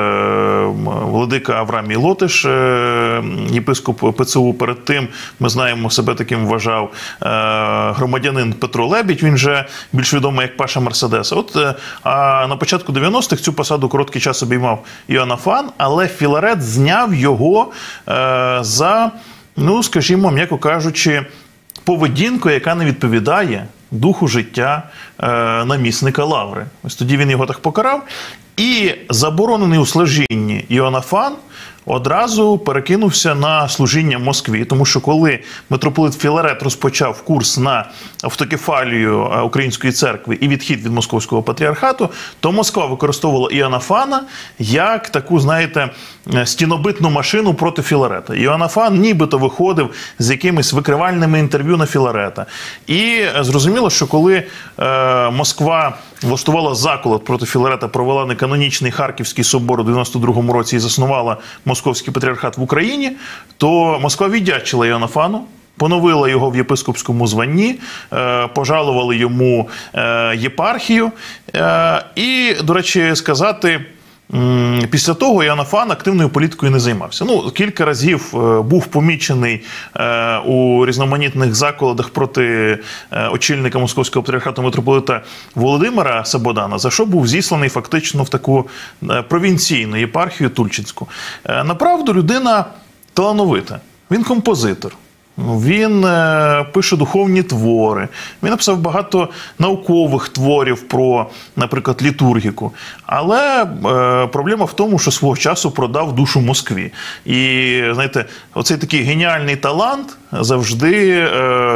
S6: владика Авраамій Лотиш, єпископ ПЦУ, перед тим, ми знаємо, себе таким вважав громадянин Петро Лебідь, він же більш відомий як Паша Мерседеса. А на початку 90-х цю посаду короткий час обіймав Іоаннафан, але Філарет зняв його за, скажімо, м'яко кажучи, поведінку, яка не відповідає духу життя намісника лаври. Ось тоді він його так покарав. І заборонений у служінні Іоаннафан одразу перекинувся на служіння Москві, тому що коли митрополит Філарет розпочав курс на автокефалію Української церкви і відхід від Московського патріархату, то Москва використовувала Іоаннафана як таку, знаєте, стінобитну машину проти Філарета. Іоаннафан нібито виходив з якимись викривальними інтерв'ю на Філарета. І зрозуміло, що коли Москва влаштувала заколот проти Філарета, провела неканонічний Харківський собор у 92-му році і заснувала Московський патріархат в Україні, то Москва віддячила Іоаннафану, поновила його в єпископському званні, пожалували йому єпархію. І, до речі, сказати, після того Іоаннафан активною політикою не займався. Кілька разів був помічений у різноманітних заколотах проти очільника Московського патріархату митрополита Володимира Сабодана, за що був зісланий фактично в таку провінційну єпархію Тульчинську. Направду, людина талановита. Він композитор. Він пише духовні твори, він написав багато наукових творів про, наприклад, літургіку. Але проблема в тому, що свого часу продав душу Москві. І, знаєте, оцей такий геніальний талант завжди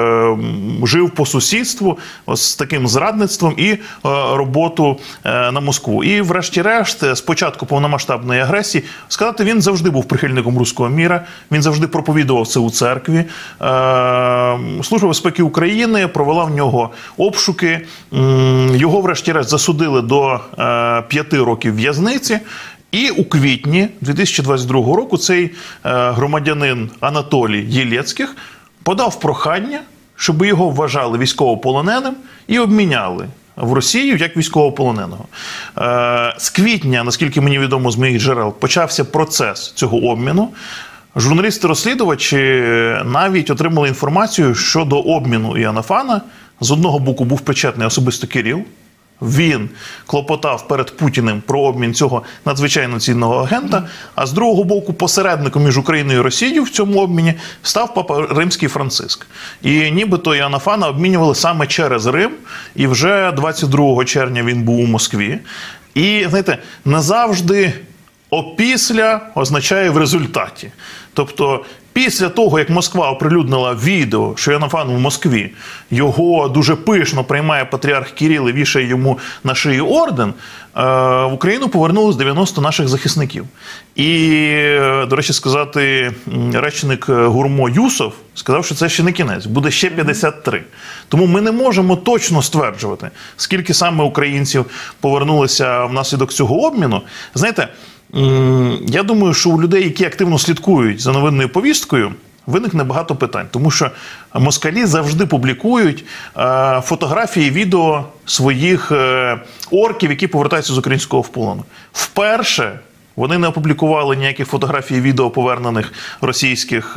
S6: жив по сусідству з таким зрадництвом і роботу на Москву. І врешті-решт, з початку повномасштабної агресії, сказати, він завжди був прихильником руського міра, він завжди проповідував це у церкві. Служба безпеки України провела в нього обшуки, його врешті-решт засудили до 5 років в'язниці. І у квітні 2022 року цей громадянин Анатолій Єлецьких подав прохання, щоб його вважали військовополоненим і обміняли в Росію як військовополоненого. З квітня, наскільки мені відомо з моїх джерел, почався процес цього обміну. Журналісти-розслідувачі навіть отримали інформацію щодо обміну Іоаннафана З одного боку був причетний особисто Кирил. Він клопотав перед Путіним про обмін цього надзвичайно цінного агента, а з другого боку посередником між Україною і Росією в цьому обміні став Папа Римський Франциск. І нібито Іоаннафана обмінювали саме через Рим, і вже 22 червня він був у Москві. І, знаєте, не завжди опісля означає в результаті. Тобто, після того, як Москва оприлюднила відео, що Іоаннафан в Москві, його дуже пишно приймає патріарх Кирил і вішає йому на шию орден, в Україну повернулись 90 наших захисників. І, до речі, сказати, речник ГУРМО Юсов сказав, що це ще не кінець, буде ще 53. Тому ми не можемо точно стверджувати, скільки саме українців повернулися внаслідок цього обміну. Знаєте, я думаю, що у людей, які активно слідкують за новинною повісткою, виникне багато питань. Тому що москалі завжди публікують фотографії, відео своїх орків, які повертаються з українського полону. Вперше вони не опублікували ніяких фотографій і відео повернених російських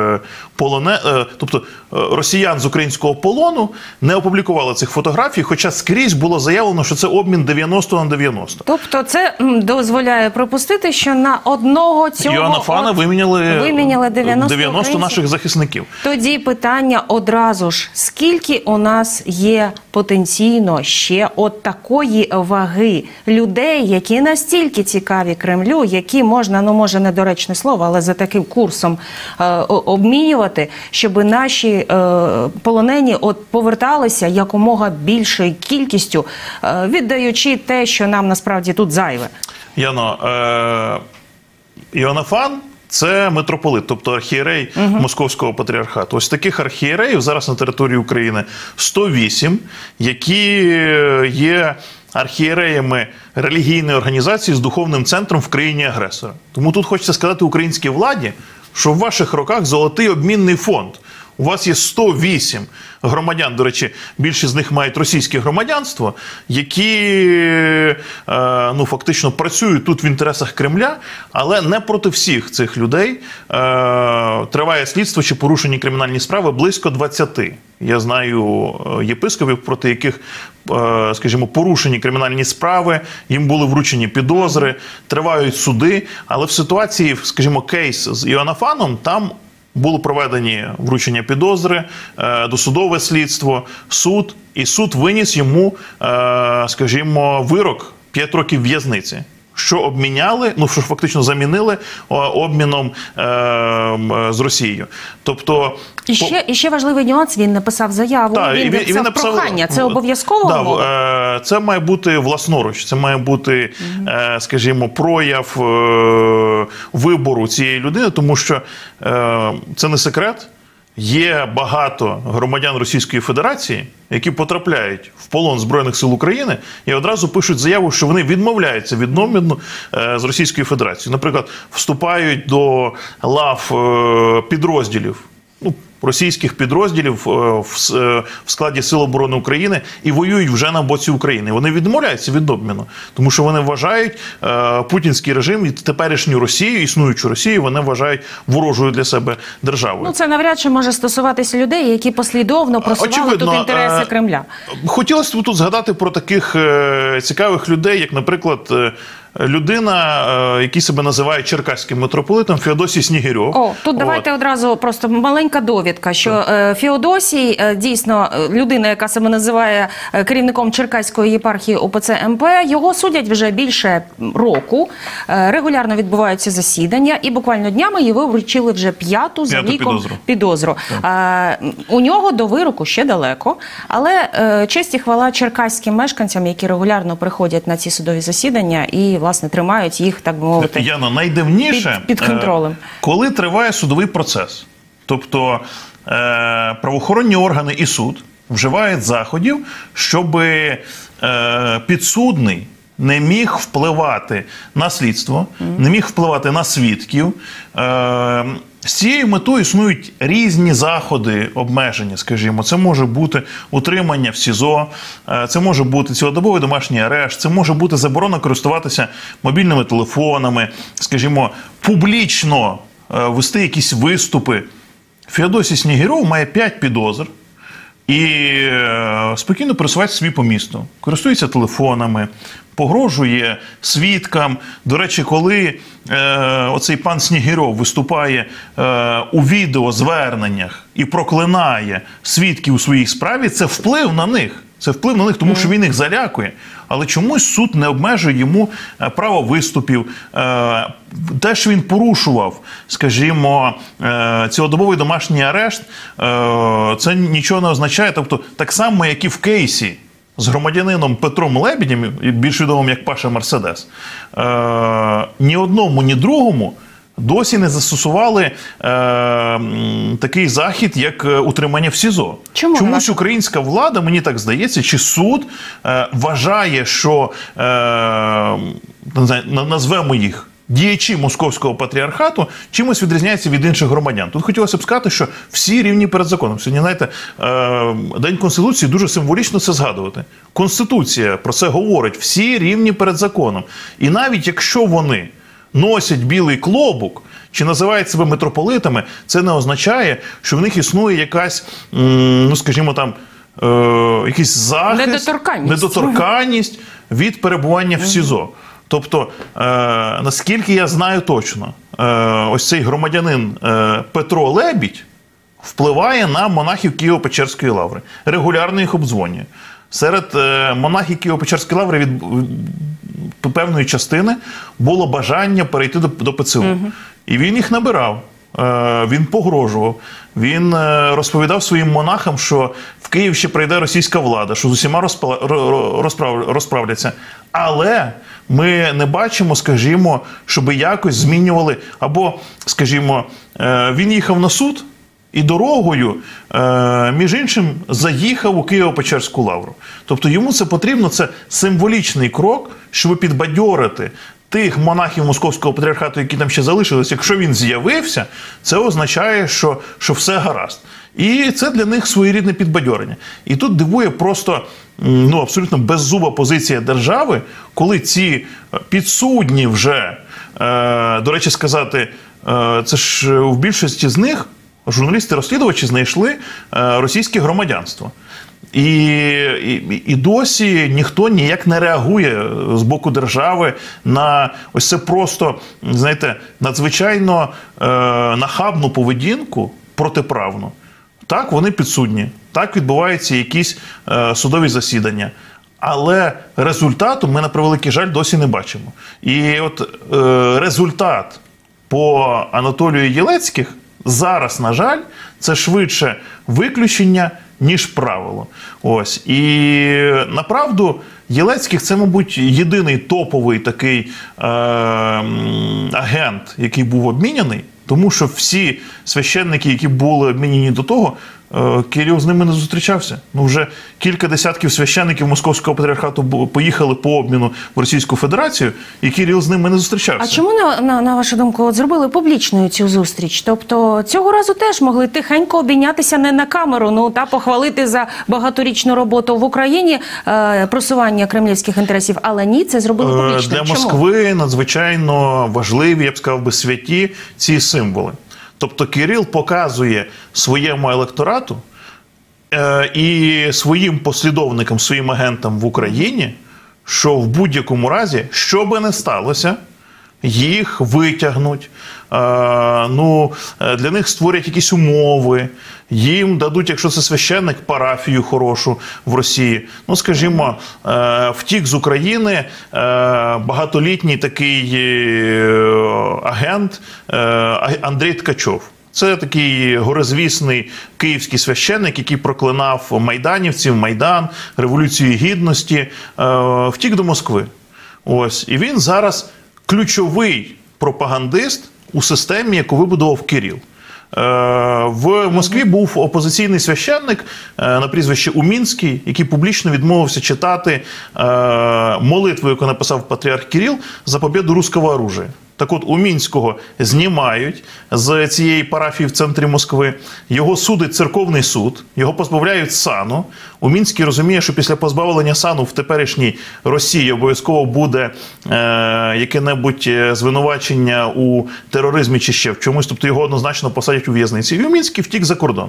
S6: тобто росіян з українського полону, не опублікували цих фотографій, хоча скрізь було заявлено, що це обмін 90 на 90.
S5: Тобто це дозволяє припустити, що на одного цього
S6: Іоаннафана виміняли
S5: 90
S6: наших захисників.
S5: Тоді питання одразу ж, скільки у нас є потенційно ще от такої ваги людей, які настільки цікаві Кремлю, які можна, ну може недоречне слово, але за таким курсом обмінювати, щоб наші полонені от поверталися якомога більшою кількістю, віддаючи те, що нам насправді тут зайве.
S6: Яно, Іоаннафан – це митрополит, тобто архієрей Московського патріархату. Ось таких архієреїв зараз на території України 108, які є архієреями релігійної організації з духовним центром в країні-агресора. Тому тут хочеться сказати українській владі, що в ваших руках золотий обмінний фонд. У вас є 108 громадян, до речі, більшість з них мають російське громадянство, які фактично працюють тут в інтересах Кремля, але не проти всіх цих людей триває слідство чи порушені кримінальні справи близько 20. Я знаю єпископів, проти яких, скажімо, порушені кримінальні справи, їм були вручені підозри, тривають суди, але в ситуації, скажімо, кейс з Іоаннафаном, там було проведені вручення підозри, досудове слідство, суд, і суд виніс йому, скажімо, вирок 5 років в'язниці, що обміняли, що фактично замінили обміном з Росією. Тобто,
S5: І ще важливий нюанс, він написав заяву, він написав прохання, це обов'язково?
S6: Це має бути власноруч, це має бути, скажімо, прояв вибору цієї людини, тому що це не секрет. Є багато громадян Російської Федерації, які потрапляють в полон Збройних сил України і одразу пишуть заяву, що вони відмовляються від обміну з Російською Федерацією. Наприклад, вступають до лав підрозділів, російських підрозділів в складі Сил оборони України і воюють вже на боці України. Вони відмовляються від обміну, тому що вони вважають путінський режим і теперішню Росію, існуючу Росію, вони вважають ворожою для себе державою.
S5: Це навряд чи може стосуватися людей, які послідовно просували тут інтереси Кремля.
S6: Хотілося б тут згадати про таких цікавих людей, як, наприклад, людина, який себе називає черкаським митрополитом, Феодосій Снігирьов.
S5: Тут давайте одразу просто маленька довідка, що Феодосій, дійсно, людина, яка себе називає керівником Черкаської єпархії ОПЦ МП, його судять вже більше року, регулярно відбуваються засідання, і буквально днями його вручили вже 5-ту за віком підозру. У нього до вироку ще далеко, але честь і хвала черкаським мешканцям, які регулярно приходять на ці судові засідання і, власне, тримають їх, так би мовити,
S6: Яна, найдивніше,
S5: під контролем.
S6: Коли триває судовий процес, тобто правоохоронні органи і суд вживають заходів, щоб підсудний не міг впливати на слідство, не міг впливати на свідків. З цією метою існують різні заходи обмеження, скажімо. Це може бути утримання в СІЗО, це може бути цілодобовий домашній арешт, це може бути заборона користуватися мобільними телефонами, скажімо, публічно вести якісь виступи. Феодосій Снігирьов має 5 підозр і спокійно пересувається собі по місту, користується телефонами, погрожує свідкам. До речі, коли оцей пан Снігирьов виступає у відеозверненнях і проклинає свідків у своїй справі, це вплив на них. Це вплив на них, тому що він їх залякує. Але чомусь суд не обмежує йому право виступів. Те, що він порушував, скажімо, цілодобовий домашній арешт, це нічого не означає. Тобто, так само, як і в кейсі з громадянином Петром Лебедем, більш відомим як Паша Мерседес, ні одному, ні другому досі не застосували такий захід, як утримання в СІЗО. Чомусь українська влада, мені так здається, чи суд вважає, що, назвемо їх, діячі Московського патріархату чимось відрізняються від інших громадян. Тут хотілося б сказати, що всі рівні перед законом. Сьогодні, знаєте, День Конституції, дуже символічно це згадувати. Конституція про це говорить. Всі рівні перед законом. І навіть якщо вони носять білий клобук, чи називають себе митрополитами, це не означає, що в них існує якась, ну скажімо там, якийсь захист, недоторканність від перебування в СІЗО. Тобто, наскільки я знаю точно, ось цей громадянин Петро Лебідь впливає на монахів Києво-Печерської лаври. Регулярно їх обдзвонює. Серед монахів Києво-Печерської лаври від певної частини було бажання перейти до ПЦУ. І він їх набирав, він погрожував, він розповідав своїм монахам, що в Київ ще прийде російська влада, що з усіма розправляться. Але ми не бачимо, скажімо, щоб якось змінювали, або, скажімо, він їхав на суд, і дорогою, між іншим, заїхав у Києво-Печерську лавру. Тобто йому це потрібно, це символічний крок, щоб підбадьорити тих монахів Московського патріархату, які там ще залишились. Якщо він з'явився, це означає, що все гаразд. І це для них своєрідне підбадьорення. І тут дивує просто абсолютно беззуба позиція держави, коли ці підсудні вже, до речі сказати, це ж в більшості з них журналісти-розслідувачі знайшли російське громадянство. І досі ніхто ніяк не реагує з боку держави на ось це просто, знаєте, надзвичайно нахабну поведінку протиправну. Так, вони підсудні, так відбуваються якісь судові засідання. Але результату ми, на превеликий жаль, досі не бачимо. І от результат по Анатолію Єлецьких зараз, на жаль, це швидше виключення, ніж правило. Ось. І, направду, Єлецьких – це, мабуть, єдиний топовий такий агент, який був обміняний, тому що всі священники, які були обміняні до того, Кирил з ними не зустрічався. Вже кілька десятків священників Московського патріархату поїхали по обміну в Російську Федерацію, і Кирил з ними не зустрічався.
S5: А чому, на вашу думку, зробили публічною цю зустріч? Тобто цього разу теж могли тихенько обійнятися не на камеру, та похвалити за багаторічну роботу в Україні, просування кремлівських інтересів, але ні, це зробили публічною.
S6: Для Москви надзвичайно важливі, я б сказав би, святі ці символи. Тобто Кирил показує своєму електорату і своїм послідовникам, своїм агентам в Україні, що в будь-якому разі, що би не сталося, їх витягнуть, для них створять якісь умови, їм дадуть, якщо це священник, парафію хорошу в Росії. Скажімо, втік з України багатолітній такий агент Андрій Ткачов. Це такий горизвісний київський священник, який проклинав майданівців, Майдан, Революцію Гідності, втік до Москви. Ось. І він зараз ключовий пропагандист у системі, яку вибудував Кирил. В Москві був опозиційний священник на прізвище Умінський, який публічно відмовився читати молитву, яку написав патріарх Кирил за побєду руського оружия. Так от, Умінського знімають з цієї парафії в центрі Москви, його судить церковний суд, його позбавляють сану. Умінський розуміє, що після позбавлення сану в теперішній Росії обов'язково буде яке-небудь звинувачення у тероризмі чи ще в чомусь, тобто його однозначно посадять у в'язниці. І Умінський втік за кордон.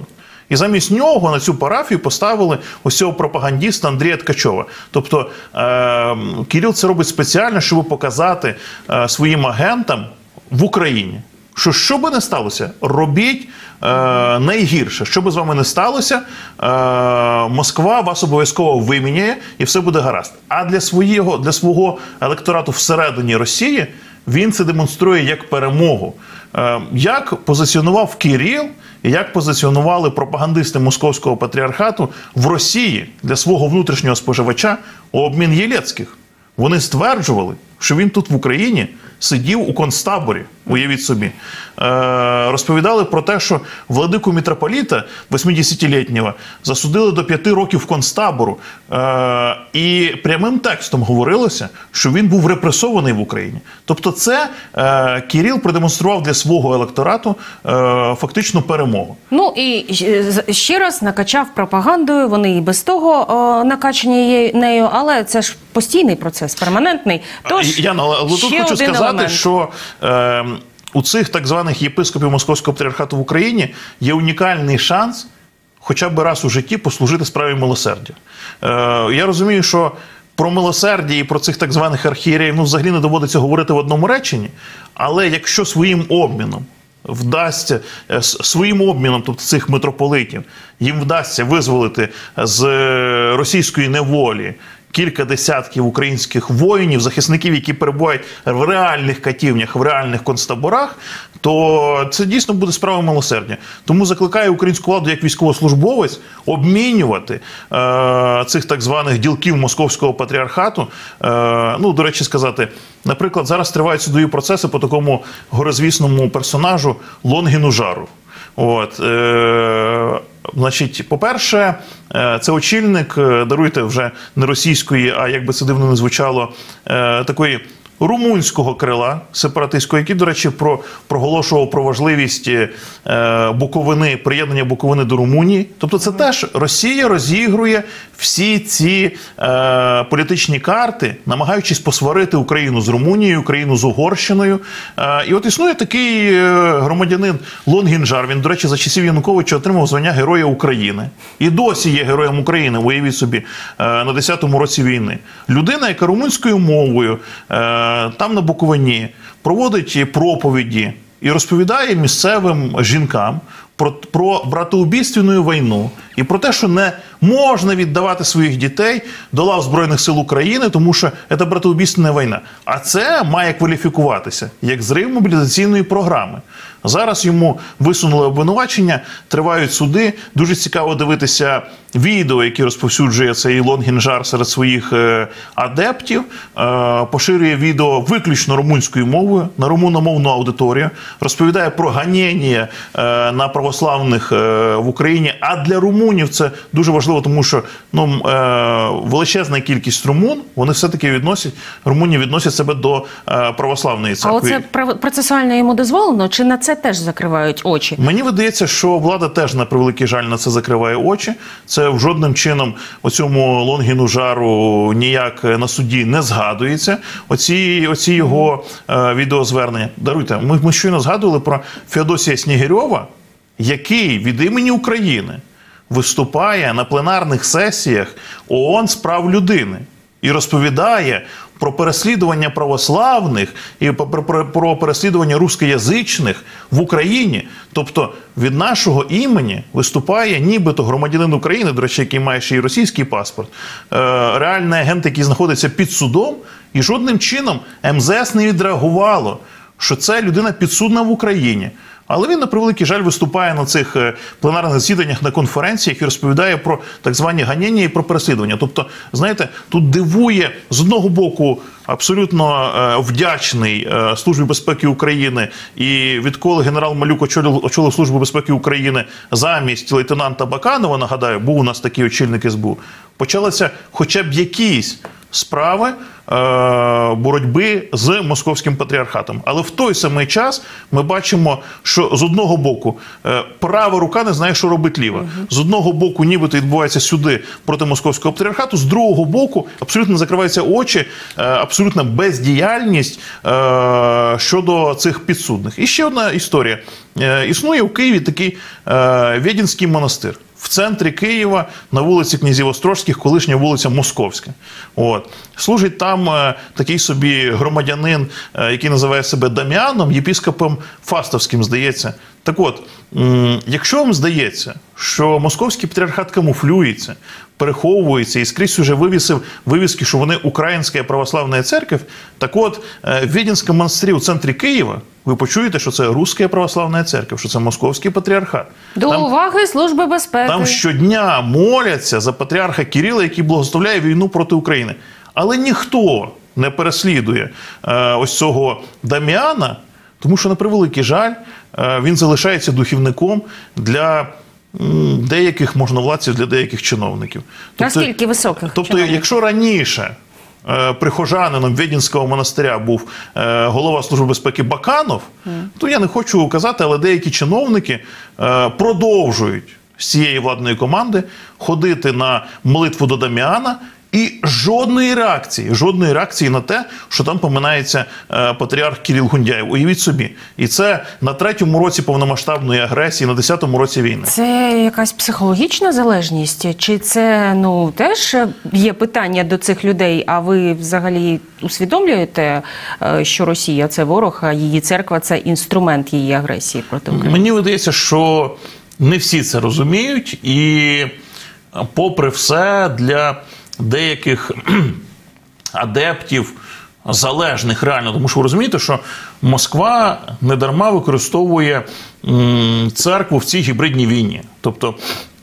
S6: І замість нього на цю парафію поставили ось цього пропагандиста Андрія Ткачова. Тобто Кирил це робить спеціально, щоб показати своїм агентам в Україні, що би не сталося, робіть найгірше. Що би з вами не сталося, Москва вас обов'язково виміняє і все буде гаразд. А для свого електорату всередині Росії він це демонструє як перемогу. Як позиціонував Кирил і як позиціонували пропагандисти Московського патріархату в Росії для свого внутрішнього споживача обмін Єлецьких. Вони стверджували, що він тут в Україні сидів у концтаборі, уявіть собі. Розповідали про те, що владику митрополіта, 80-літнього, засудили до 5 років концтабору. І прямим текстом говорилося, що він був репресований в Україні. Тобто це Кирил продемонстрував для свого електорату фактично перемогу.
S5: Ну і ще раз накачав пропагандою, вони і без того накачані нею, але це ж постійний процес, перманентний. Тож,
S6: Яна, але тут хочу сказати, що у цих так званих єпископів Московського патріархату в Україні є унікальний шанс хоча б раз у житті послужити справі милосердя. Я розумію, що про милосердя і про цих так званих архієреїв взагалі не доводиться говорити в одному реченні, але якщо своїм обміном вдасться, тобто цих митрополитів, їм вдасться визволити з російської неволі кілька десятків українських воїнів, захисників, які перебувають в реальних катівнях, в реальних концтаборах, то це дійсно буде справа милосердя. Тому закликаю українську владу як військовослужбовець обмінювати цих так званих ділків Московського патріархату. До речі сказати, наприклад, зараз тривають судові процеси по такому горизвісному персонажу Лонгіну Жару. Значить, по-перше, це очільник, даруйте, вже не російської, а як би це дивно не звучало, такої румунського крила сепаратистського, який, до речі, проголошував про важливість Буковини, приєднання Буковини до Румунії. Тобто це теж Росія розігрує всі ці політичні карти, намагаючись посварити Україну з Румунією, Україну з Угорщиною. І от існує такий громадянин Лонгін Жар, він, до речі, за часів Януковича отримав звання Героя України. І досі є Героєм України, уявіть собі, на 10-му році війни. Людина, яка румунською мовою там на Буковині проводить проповіді і розповідає місцевим жінкам про братоубійственну війну і про те, що не можна віддавати своїх дітей до лав Збройних сил України, тому що це братоубійственна війна. А це має кваліфікуватися як зрив мобілізаційної програми. Зараз йому висунули обвинувачення, тривають суди. Дуже цікаво дивитися відео, які розповсюджує цей Лонгін Жар серед своїх адептів. Поширює відео виключно румунською мовою, на румуномовну аудиторію. Розповідає про ганіння на православних в Україні. А для румунів це дуже важливо, тому що величезна кількість румун, вони все-таки румуні відносять себе до православної церкви.
S5: А оце процесуально йому дозволено, чи на це теж закривають очі?
S6: Мені видається, що влада теж, на превеликий жаль, на це закриває очі. Це в жодним чином оцьому Лонгіну Жару ніяк на суді не згадується. Оці його відеозвернення. Даруйте, ми щойно згадували про Феодосія Снігирьова, який від імені України виступає на пленарних сесіях ООН з прав людини і розповідає про переслідування православних і про переслідування рускоязичних в Україні. Тобто від нашого імені виступає нібито громадянин України, до речі, який має ще й російський паспорт, реальний агент, який знаходиться під судом, і жодним чином МЗС не відреагувало, що це людина підсудна в Україні. Але він, на превеликий жаль, виступає на цих пленарних засіданнях, на конференціях і розповідає про так звані ганіння і про переслідування. Тобто, знаєте, тут дивує, з одного боку, абсолютно вдячний Службі безпеки України, і відколи генерал Малюк очолив Службу безпеки України замість лейтенанта Баканова, нагадаю, був у нас такий очільник СБУ, почалися хоча б якісь справи боротьби з Московським патріархатом. Але в той самий час ми бачимо, що що з одного боку права рука не знає, що робить ліва. З одного боку нібито відбувається сюди проти московського патріархату, з другого боку абсолютно закриваються очі, абсолютна бездіяльність щодо цих підсудних. І ще одна історія. Існує у Києві такий Віденський монастир. В центрі Києва, на вулиці Князів Острозьких, колишня вулиця Московська. От. Служить там такий собі громадянин, який називає себе Дам'яном, єпископом Фастовським, здається. Так от, якщо вам здається, що московський патріархат камуфлюється, переховується і скрізь уже вивісив вивіски, що вони Українська православна церква, так от, в Віденському монастирі у центрі Києва ви почуєте, що це Руська православна церква, що це московський патріархат.
S5: До уваги Служби безпеки.
S6: Там щодня моляться за патріарха Кирила, який благословляє війну проти України. Але ніхто не переслідує ось цього Дам'яна, тому що, на превеликий жаль, він залишається духівником для деяких можновладців, для деяких чиновників.
S5: Наскільки високих?
S6: Тобто, якщо раніше прихожанином Віденського монастиря був голова Служби безпеки Баканов, то я не хочу казати, але деякі чиновники продовжують з цієї владної команди ходити на молитву до Дам'яна, і жодної реакції на те, що там поминається патріарх Кирил Гундяєв. Уявіть собі. І це на 3-му році повномасштабної агресії, на 10-му році війни.
S5: Це якась психологічна залежність? Чи це, теж є питання до цих людей, а ви взагалі усвідомлюєте, що Росія – це ворог, а її церква – це інструмент її агресії проти України?
S6: Мені видається, що не всі це розуміють, і попри все, для деяких адептів залежних реально, тому що ви розумієте, що Москва недарма використовує церкву в цій гібридній війні. Тобто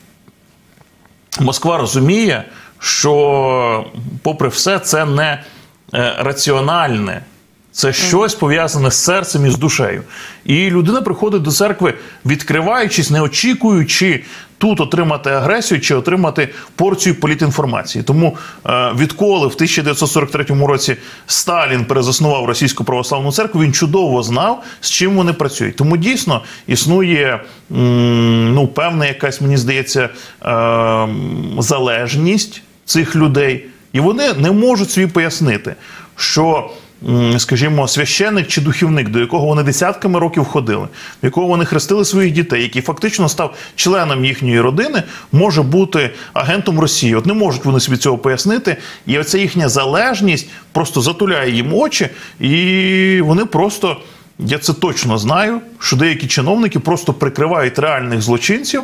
S6: Москва розуміє, що попри все це не раціональне, це щось пов'язане з серцем і з душею. І людина приходить до церкви, відкриваючись, не очікуючи тут отримати агресію чи отримати порцію політінформації. Тому відколи в 1943 році Сталін перезаснував Російську православну церкву, він чудово знав, з чим вони працюють. Тому дійсно існує певна якась, мені здається, залежність цих людей. І вони не можуть собі пояснити, що, скажімо, священник чи духівник, до якого вони десятками років ходили, в якого вони хрестили своїх дітей, який фактично став членом їхньої родини, може бути агентом Росії. От не можуть вони собі цього пояснити, і оця їхня залежність просто затуляє їм очі, і вони просто, я це точно знаю, що деякі чиновники просто прикривають реальних злочинців.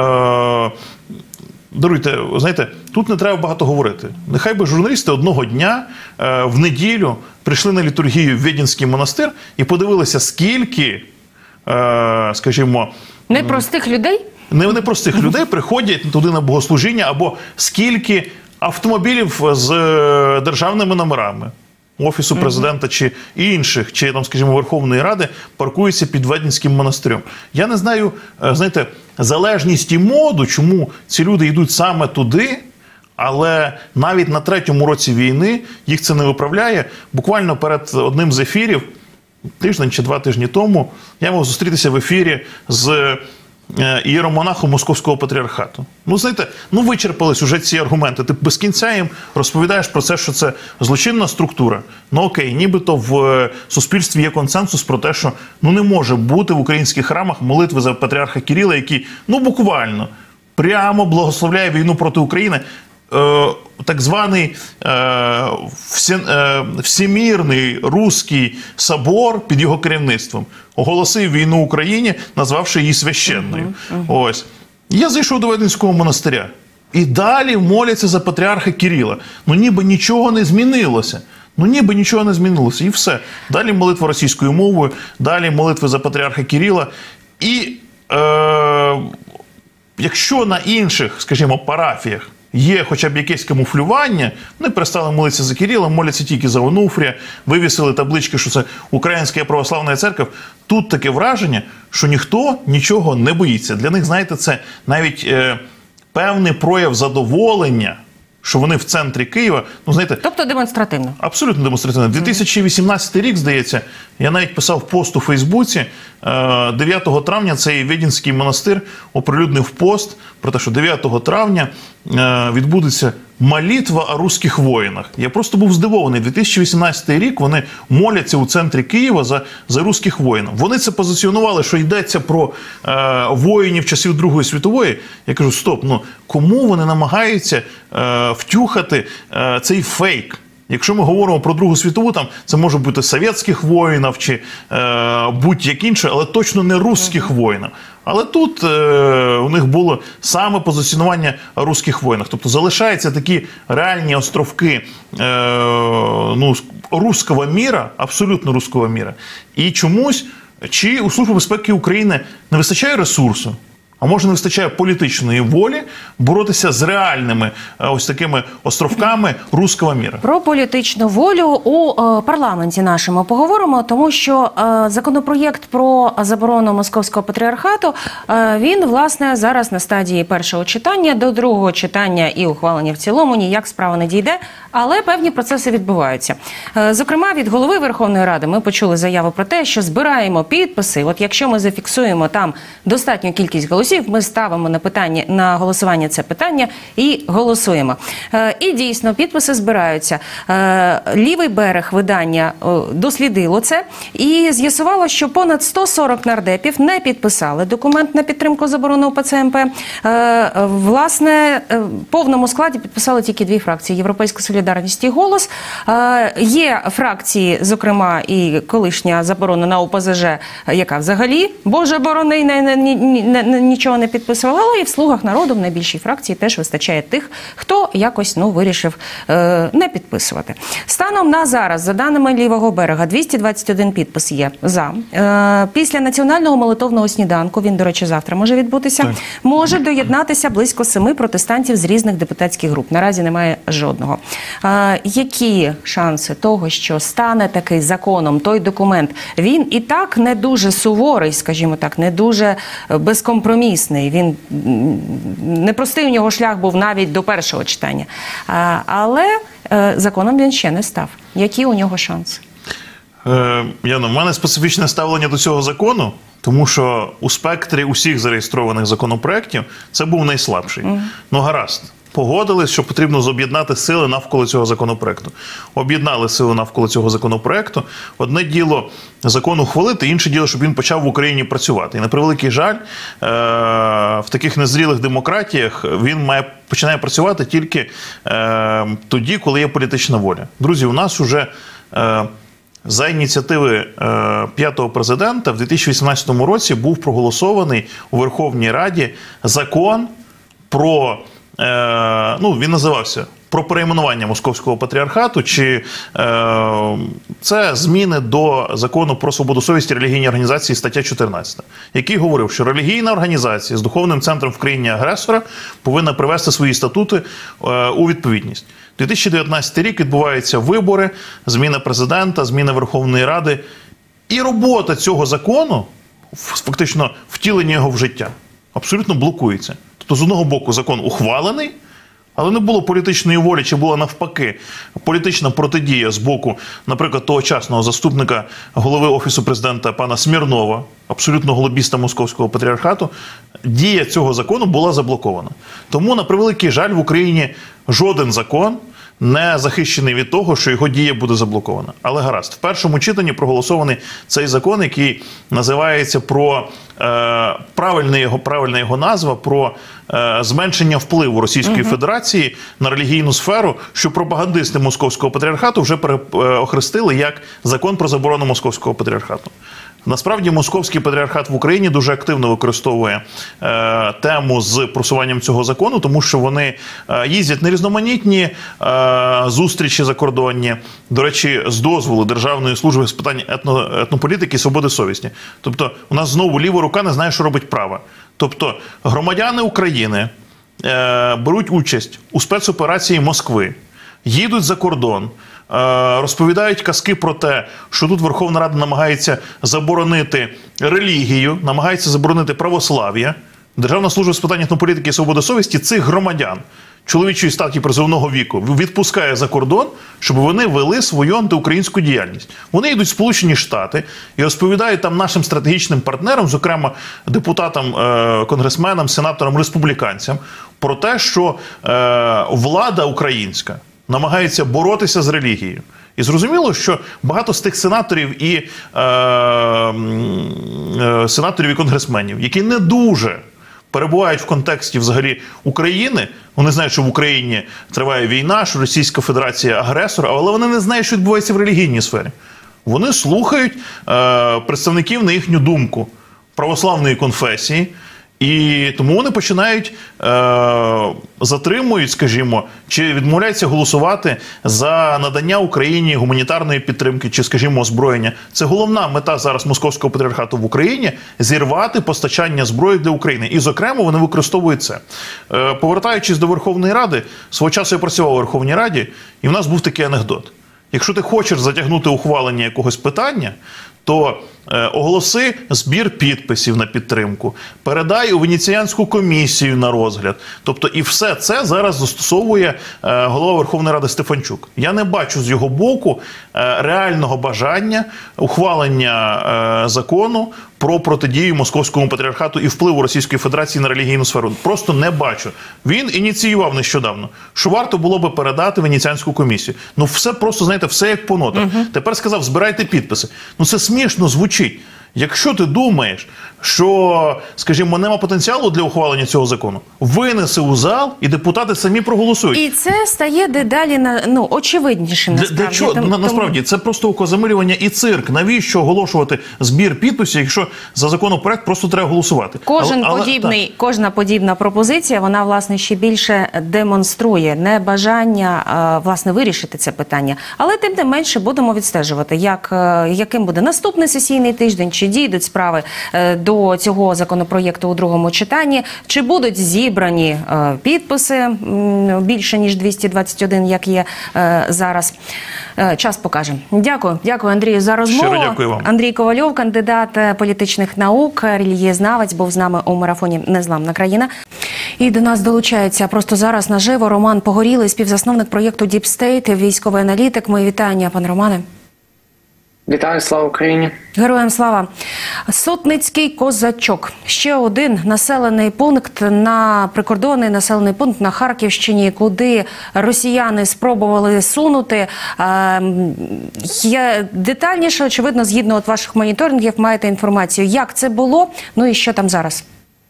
S6: Даруйте, знаєте, тут не треба багато говорити. Нехай би журналісти одного дня в неділю прийшли на літургію в Віденський монастир і подивилися, скільки, скажімо,
S5: непростих людей?
S6: Непростих людей приходять туди на богослужіння, або скільки автомобілів з державними номерами Офісу президента чи інших, чи, там, скажімо, Верховної Ради, паркуються під Віденським монастирем. Я не знаю, знаєте, залежність і моду, чому ці люди йдуть саме туди, але навіть на 3-му році війни їх це не виправляє. Буквально перед одним з ефірів, тиждень чи 2 тижні тому, я мав зустрітися в ефірі з ієромонахом Московського патріархату. Знаєте, вичерпались уже ці аргументи. Ти без кінця їм розповідаєш про це, що це злочинна структура. Окей, нібито в суспільстві є консенсус про те, що не може бути в українських храмах молитви за патріарха Кирила, який, буквально, прямо благословляє війну проти України. Так званий Всемірний Руський собор під його керівництвом оголосив війну Україні, назвавши її священною. Ось. Я зайшов до Віденського монастиря. І далі моляться за патріарха Кирила. Ніби нічого не змінилося. І все. Далі молитва російською мовою, далі молитви за патріарха Кирила. І якщо на інших, скажімо, парафіях є хоча б якесь камуфлювання, вони перестали молитися за Кирила, моляться тільки за Онуфрія, вивісили таблички, що це Українська православна церква. Тут таке враження, що ніхто нічого не боїться. Для них, знаєте, це навіть певний прояв задоволення що вони в центрі Києва, ну знаєте,
S5: Тобто демонстративно.
S6: абсолютно демонстративно. 2018 рік, здається, я навіть писав пост у Фейсбуці, 9 травня цей Віденський монастир оприлюднив пост про те, що 9 травня відбудеться молитва о русських воїнах. Я просто був здивований. 2018 рік вони моляться у центрі Києва за русських воїнів. Вони це позиціонували, що йдеться про воїнів часів Другої світової. Я кажу, стоп, ну кому вони намагаються втюхати цей фейк? Якщо ми говоримо про Другу світову, там це може бути совєтських воїнів чи будь-як інше, але точно не русських воїнів. Але тут у них було саме позиціонування русських воїнів. Тобто залишаються такі реальні островки руського міра, абсолютно руського міра. І чомусь, чи у Служби безпеки України не вистачає ресурсу, а може не вистачає політичної волі боротися з реальними ось такими островками руського міра.
S5: Про політичну волю у парламенті нашому поговоримо, тому що законопроєкт про заборону Московського патріархату, він, власне, зараз на стадії першого читання, до другого читання і ухвалення в цілому ніяк справа не дійде, але певні процеси відбуваються. Зокрема, від голови Верховної Ради ми почули заяву про те, що збираємо підписи. От якщо ми зафіксуємо там достатню кількість голосів, ми ставимо на голосування це питання і голосуємо. І дійсно, підписи збираються. Лівий берег видання дослідило це і з'ясувало, що понад 140 нардепів не підписали документ на підтримку заборони УПЦ МП. Власне, в повному складі підписали тільки дві фракції – Європейська солідарність і Голос. Є фракції, зокрема, і колишня заборона на ОПЗЖ, яка взагалі, Боже борони, нічого не підписувала, але і в «Слугах народу» в найбільшій фракції теж вистачає тих, хто якось вирішив не підписувати. Станом на зараз, за даними лівого берега, 221 підпис є за. Після національного молитовного сніданку, він, до речі, завтра може відбутися, може доєднатися близько 7 протестантів з різних депутатських груп. Наразі немає жодного. Які шанси того, що стане такий законом той документ? Він і так не дуже суворий, скажімо так, не дуже безкомпромісний. Він непростий у нього шлях був навіть до першого читання. Але законом він ще не став. Які у нього шанси?
S6: Яна, в мене специфічне ставлення до цього закону, тому що у спектрі усіх зареєстрованих законопроєктів це був найслабший. Ну гаразд. Погодились, що потрібно об'єднати сили навколо цього законопроекту. Об'єднали сили навколо цього законопроекту. Одне діло закон ухвалити, інше діло, щоб він почав в Україні працювати. І на превеликий жаль, в таких незрілих демократіях він починає працювати тільки тоді, коли є політична воля. Друзі, у нас уже за ініціативи 5-го президента в 2018 році був проголосований у Верховній Раді закон про він називався «Про перейменування Московського патріархату», чи це зміни до закону про свободу совісті релігійні організації, стаття 14, який говорив, що релігійна організація з духовним центром в країні агресора повинна привести свої статути у відповідність. 2019 рік відбуваються вибори, зміна президента, зміна Верховної Ради, і робота цього закону, фактично втілення його в життя, абсолютно блокується. Тобто, з одного боку, закон ухвалений, але не було політичної волі, чи була навпаки політична протидія з боку, наприклад, тогочасного заступника голови Офісу президента пана Смірнова, абсолютно лобіста Московського патріархату, дія цього закону була заблокована. Тому, на превеликий жаль, в Україні жоден закон не захищений від того, що його дія буде заблокована. Але гаразд, в першому читанні проголосований цей закон, який називається про правильна його назва, про зменшення впливу Російської Федерації на релігійну сферу, що пропагандисти Московського патріархату вже охрестили як закон про заборону Московського патріархату. Насправді, Московський патріархат в Україні дуже активно використовує тему з просуванням цього закону, тому що вони їздять на різноманітні зустрічі закордонні, до речі, з дозволу Державної служби з питань етнополітики і свободи совісті. Тобто, у нас знову ліва рука не знає, що робить права. Тобто, громадяни України беруть участь у спецоперації Москви, їдуть за кордон, розповідають казки про те, що тут Верховна Рада намагається заборонити релігію, намагається заборонити православ'я. Державна служба з питань етнополітики і свободи совісті цих громадян чоловічої статі призовного віку відпускає за кордон, щоб вони вели свою антиукраїнську діяльність. Вони йдуть в Сполучені Штати і розповідають там нашим стратегічним партнерам, зокрема депутатам, конгресменам, сенаторам, республіканцям, про те, що влада українська намагається боротися з релігією. І зрозуміло, що багато з тих сенаторів і конгресменів, які не дуже перебувають в контексті взагалі України, вони знають, що в Україні триває війна, що Російська Федерація агресор, але вони не знають, що відбувається в релігійній сфері. Вони слухають представників, на їхню думку, православної конфесії, і тому вони починають, затримують, скажімо, чи відмовляються голосувати за надання Україні гуманітарної підтримки, чи, скажімо, озброєння. Це головна мета зараз Московського патріархату в Україні – зірвати постачання зброї для України. І, зокрема, вони використовують це. Повертаючись до Верховної Ради, свого часу я працював у Верховній Раді, і в нас був такий анекдот. Якщо ти хочеш затягнути ухвалення якогось питання, то оголоси збір підписів на підтримку, передай у Венеціанську комісію на розгляд. Тобто і все це зараз застосовує голова Верховної Ради Стефанчук. Я не бачу з його боку реального бажання ухвалення закону про протидію Московському патріархату і впливу Російської Федерації на релігійну сферу. Просто не бачу. Він ініціював нещодавно, що варто було би передати Венеціанську комісію. Ну все просто, знаєте, все як по нотах. Тепер сказав, збирайте підписи. Ну це смішно звучить. Якщо ти думаєш, що, скажімо, нема потенціалу для ухвалення цього закону, винеси у зал і депутати самі проголосують.
S5: І це стає дедалі очевиднішим, насправді.
S6: Для чого? Насправді, це просто окозамилювання і цирк. Навіщо оголошувати збір підписів, якщо за законопроект просто треба голосувати?
S5: Кожна подібна пропозиція, вона, власне, ще більше демонструє небажання, власне, вирішити це питання. Але, тим не менше, будемо відстежувати, яким буде наступний сесійний тиждень, чи дійдуть справи до цього законопроєкту у другому читанні, чи будуть зібрані підписи більше, ніж 221, як є зараз. Час покаже. Дякую, Андрію, за розмову.
S6: Щиро дякую вам.
S5: Андрій Ковальов, кандидат політичних наук, релігієзнавець, був з нами у марафоні «Незламна країна». І до нас долучається просто зараз наживо Роман Погорілий, співзасновник проєкту Deep State, військовий аналітик. Мої вітання, пане Романе.
S7: Вітаю, слава Україні!
S5: Героям слава! Сотницький Козачок. Ще один населений пункт, прикордонний населений пункт на Харківщині, куди росіяни спробували сунути. Детальніше, очевидно, згідно ваших моніторингів, маєте інформацію, як це було, ну і що там зараз?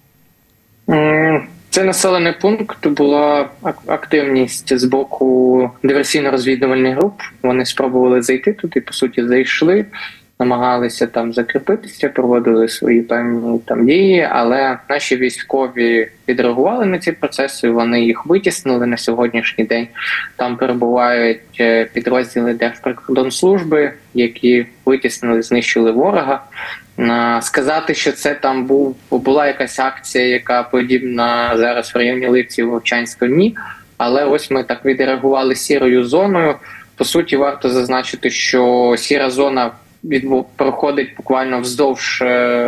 S7: Це населений пункт, була активність з боку диверсійно-розвідувальних груп. Вони спробували зайти туди, по суті, зайшли, намагалися там закріпитися, проводили свої певні там дії, але наші військові відреагували на ці процеси, вони їх витіснили на сьогоднішній день. Там перебувають підрозділи Держприкордонслужби, які витіснили, знищили ворога. Сказати, що це там була якась акція, яка подібна зараз в районі Липців, Вовчанська, ні. Але ось ми так відреагували сірою зоною. По суті, варто зазначити, що сіра зона проходить буквально вздовж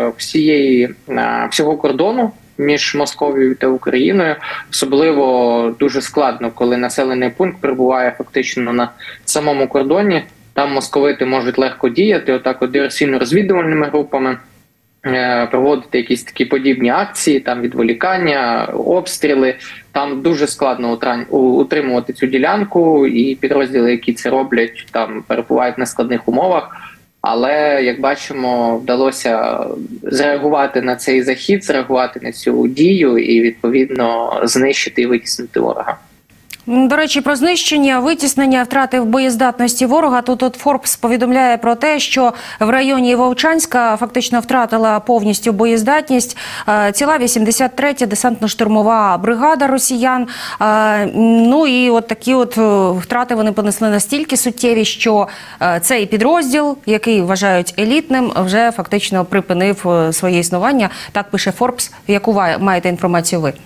S7: всього кордону між Московією та Україною. Особливо дуже складно, коли населений пункт перебуває фактично на самому кордоні. Там московити можуть легко діяти, отак от диверсійно-розвідувальними групами, проводити якісь такі подібні акції, там відволікання, обстріли. Там дуже складно утримувати цю ділянку, і підрозділи, які це роблять, там перебувають на складних умовах. Але, як бачимо, вдалося зреагувати на цей захід, зреагувати на цю дію і, відповідно, знищити і витіснити ворога.
S5: До речі, про знищення, витіснення, втрати в боєздатності ворога. Тут Форбс повідомляє про те, що в районі Вовчанська фактично втратила повністю боєздатність ціла 83-я десантно-штурмова бригада росіян. Ну і от такі от втрати вони понесли настільки суттєві, що цей підрозділ, який вважають елітним, вже фактично припинив своє існування. Так пише Форбс. Яку маєте інформацію ви?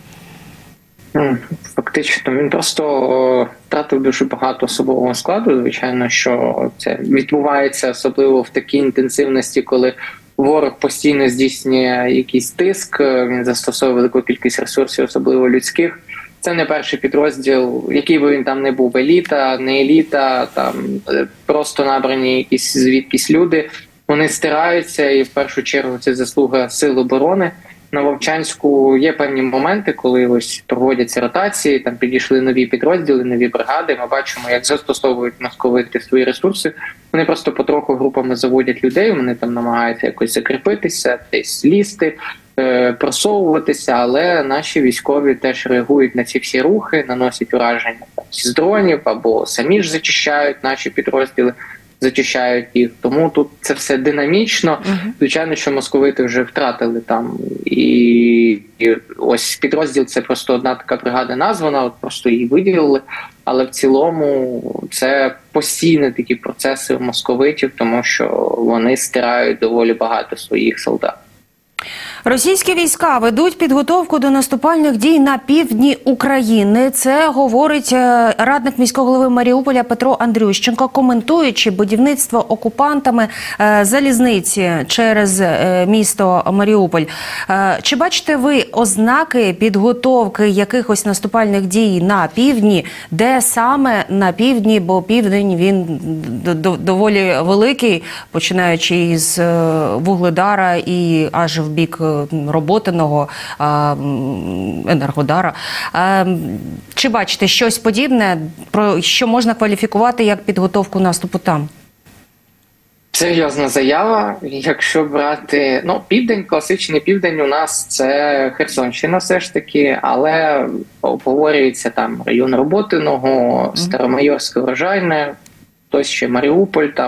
S7: Фактично, він просто втратив дуже багато особового складу. Звичайно, що це відбувається особливо в такій інтенсивності, коли ворог постійно здійснює якийсь тиск, він застосовує велику кількість ресурсів, особливо людських. Це не перший підрозділ, який би він там не був, еліта, не еліта, там просто набрані якісь звідкись люди. Вони стираються, і в першу чергу це заслуга Сил оборони. На Вовчанську є певні моменти, коли ось проводяться ротації, там підійшли нові підрозділи, нові бригади. Ми бачимо, як застосовують московити свої ресурси. Вони просто потроху групами заводять людей, вони там намагаються якось закріпитися, десь лізти, просовуватися, але наші військові теж реагують на ці всі рухи, наносять ураження з дронів або самі ж зачищають наші підрозділи, зачищають їх. Тому тут це все динамічно. Звичайно, що московити вже втратили там. І ось підрозділ — це просто одна така бригада названа, от просто її виділили. Але в цілому це постійні такі процеси у московитів, тому що вони стирають доволі багато своїх солдат.
S5: Російські війська ведуть підготовку до наступальних дій на півдні України. Це говорить радник міського голови Маріуполя Петро Андрющенко, коментуючи будівництво окупантами залізниці через місто Маріуполь. Чи бачите ви ознаки підготовки якихось наступальних дій на півдні? Де саме на півдні? Бо південь, він доволі великий, починаючи із Вугледара і аж в бік Роботиного, Енергодара. Чи бачите щось подібне, про що можна кваліфікувати як підготовку наступу там?
S7: Серйозна заява. Якщо брати, південь, класичний південь у нас — це Херсонщина все ж таки, але обговорюється там район Роботиного, Старомайорське, Врожайне, хтось ще Маріуполь там.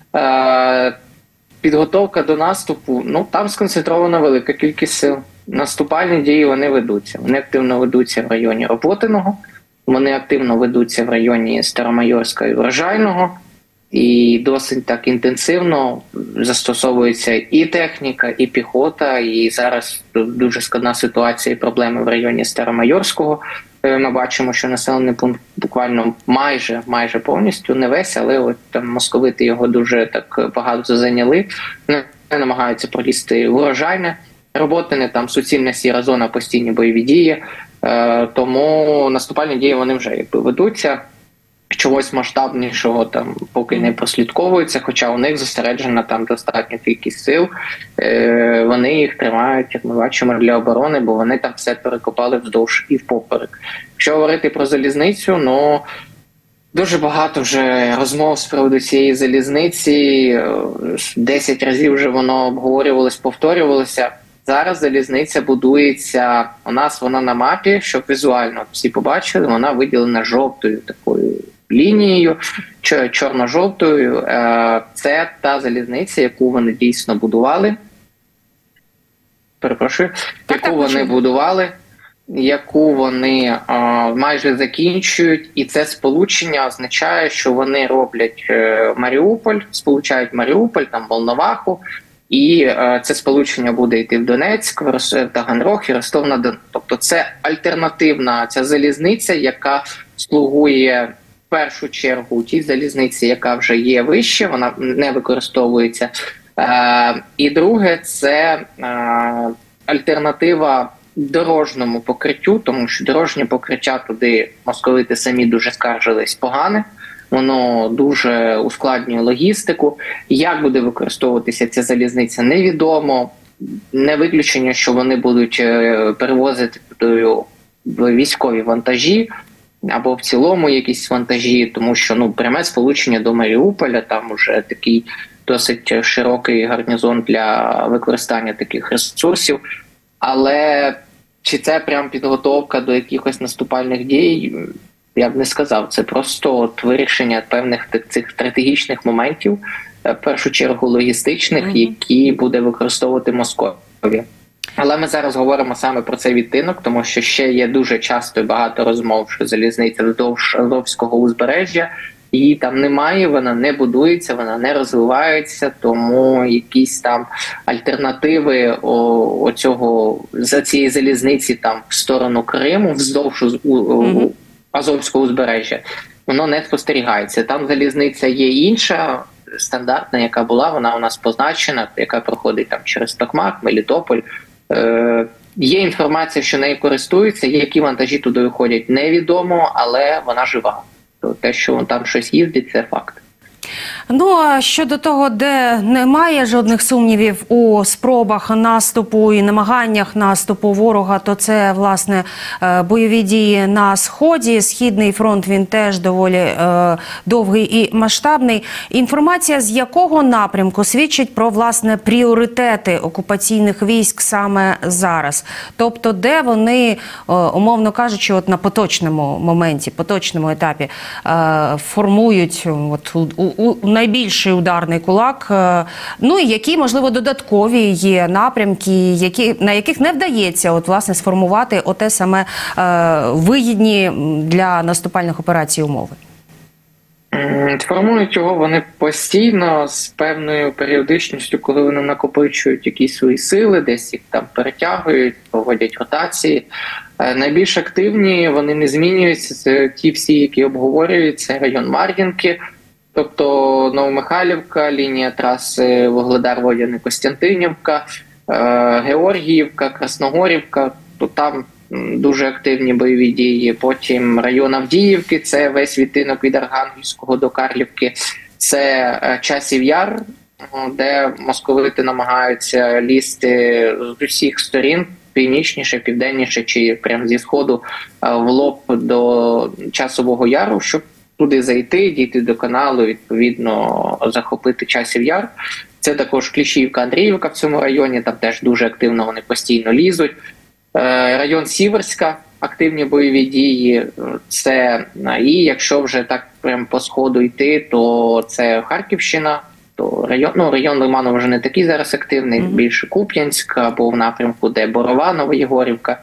S7: Підготовка до наступу, там сконцентрована велика кількість сил. Наступальні дії вони ведуться. Вони активно ведуться в районі Роботиного, вони активно ведуться в районі Старомайорська і Врожайного. І досить так інтенсивно застосовується і техніка, і піхота. І зараз дуже складна ситуація і проблеми в районі Старомайорського. Ми бачимо, що населений пункт буквально майже повністю, не весь, але от там московити його дуже так багато зайняли. Вони намагаються пролізти в Урожайне. Роботине, там суцільна сіра зона, постійні бойові дії. Тому наступальні дії вони вже ведуться. Чогось масштабнішого там поки не прослідковується, хоча у них зосереджена там достатньо кількість сил. Вони їх тримають, як ми бачимо, для оборони, бо вони там все перекопали вздовж і впоперек. Якщо говорити про залізницю, дуже багато вже розмов з приводу цієї залізниці. 10 разів вже воно обговорювалось, повторювалося. Зараз залізниця будується, у нас вона на мапі, щоб візуально всі побачили, вона виділена жовтою такою лінією, чорно-жовтою. Це та залізниця, яку вони дійсно будували. Яку вони майже закінчують. І це сполучення означає, що вони роблять Маріуполь, сполучають Маріуполь, там Волноваху, і це сполучення буде йти в Донецьк, в Таганрог і Ростов-на-Дону. Тобто це альтернативна ця залізниця, яка слугує в першу чергу тій залізниці, яка вже є вище, вона не використовується. І друге, це альтернатива дорожньому покриттю, тому що дорожнє покриття туди московити самі дуже скаржились погане. Воно дуже ускладнює логістику. Як буде використовуватися ця залізниця, невідомо. Не виключення, що вони будуть перевозити військові вантажі або в цілому якісь вантажі, тому що пряме сполучення до Маріуполя, там уже такий досить широкий гарнізон для використання таких ресурсів. Але чи це прям підготовка до якихось наступальних дій, я б не сказав. Це просто вирішення певних цих стратегічних моментів, в першу чергу логістичних, які буде використовувати Московія. Але ми зараз говоримо саме про цей відтинок, тому що ще є дуже часто і багато розмов, що залізниця вздовж Азовського узбережжя, її там немає, вона не будується, вона не розвивається, тому якісь там альтернативи за цієї залізниці там в сторону Криму, вздовж Азовського узбережжя, воно не спостерігається. Там залізниця є інша, стандартна, яка була, вона у нас позначена, яка проходить там через Токмак, Мелітополь, Є інформація, що нею користуються, які вантажі туди виходять, невідомо, але вона жива. То те, що там щось їздить, це факт.
S5: Ну, а щодо того, де немає жодних сумнівів у спробах наступу і намаганнях наступу ворога, то це, власне, бойові дії на Сході. Східний фронт, він теж доволі довгий і масштабний. Інформація з якого напрямку свідчить про, власне, пріоритети окупаційних військ саме зараз? Тобто, де вони, умовно кажучи, от на поточному моменті, поточному етапі формують от, найбільший ударний кулак, ну і які, можливо, додаткові є напрямки, на яких не вдається от, власне, сформувати оте саме вигідні для наступальних операцій умови?
S7: Формують його вони постійно, з певною періодичністю, коли вони накопичують якісь свої сили, десь їх там перетягують, проводять ротації. Найбільш активні, вони не змінюються, це ті всі, які обговорюються, район Мар'їнки, тобто Новомихайлівка, лінія траси Вугледар-Водяне-Костянтинівка, Георгіївка, Красногорівка, то там дуже активні бойові дії. Потім район Авдіївки, це весь відтинок від Архангельського до Карлівки, це Часів Яр, де московити намагаються лізти з усіх сторін, північніше, південніше чи прямо зі сходу в лоб до Часового Яру, щоб туди зайти, дійти до каналу, відповідно захопити Часів Яр. Це також Кліщіївка, Андріївка в цьому районі, там теж дуже активно вони постійно лізуть. Район Сіверська, активні бойові дії, це, і якщо вже так прям по сходу йти, то це Харківщина, то район Лиману вже не такий зараз активний, більше Куп'янськ, або в напрямку, де Борова, Новоєгорівка,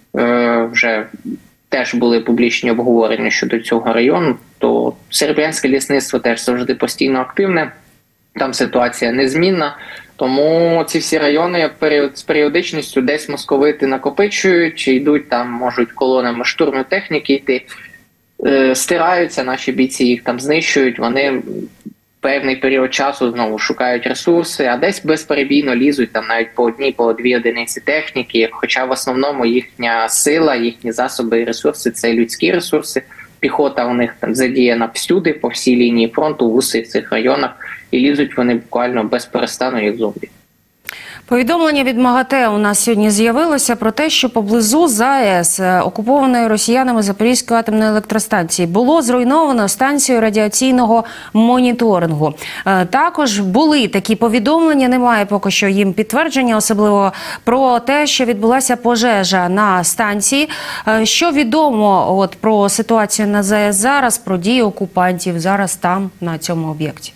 S7: вже теж були публічні обговорення щодо цього району, то Серебрянське лісництво теж завжди постійно активне, там ситуація незмінна, тому ці всі райони з періодичністю десь московити накопичують, чи йдуть там, можуть колонами штурму техніки йти, стираються, наші бійці їх там знищують, вони певний період часу знову шукають ресурси, а десь безперебійно лізуть там навіть по одній, по дві одиниці техніки, хоча в основному їхня сила, їхні засоби і ресурси – це людські ресурси. Піхота у них там задіяна всюди, по всій лінії фронту, в усіх цих районах, і лізуть вони буквально без перестану, як зомбі.
S5: Повідомлення від МАГАТЕ у нас сьогодні з'явилося про те, що поблизу ЗАЕС, окупованої росіянами Запорізької атомної електростанції, було зруйновано станцію радіаційного моніторингу. Також були такі повідомлення, немає поки що їм підтвердження, особливо про те, що відбулася пожежа на станції. Що відомо от про ситуацію на ЗАЕС зараз, про дії окупантів зараз там, на цьому об'єкті?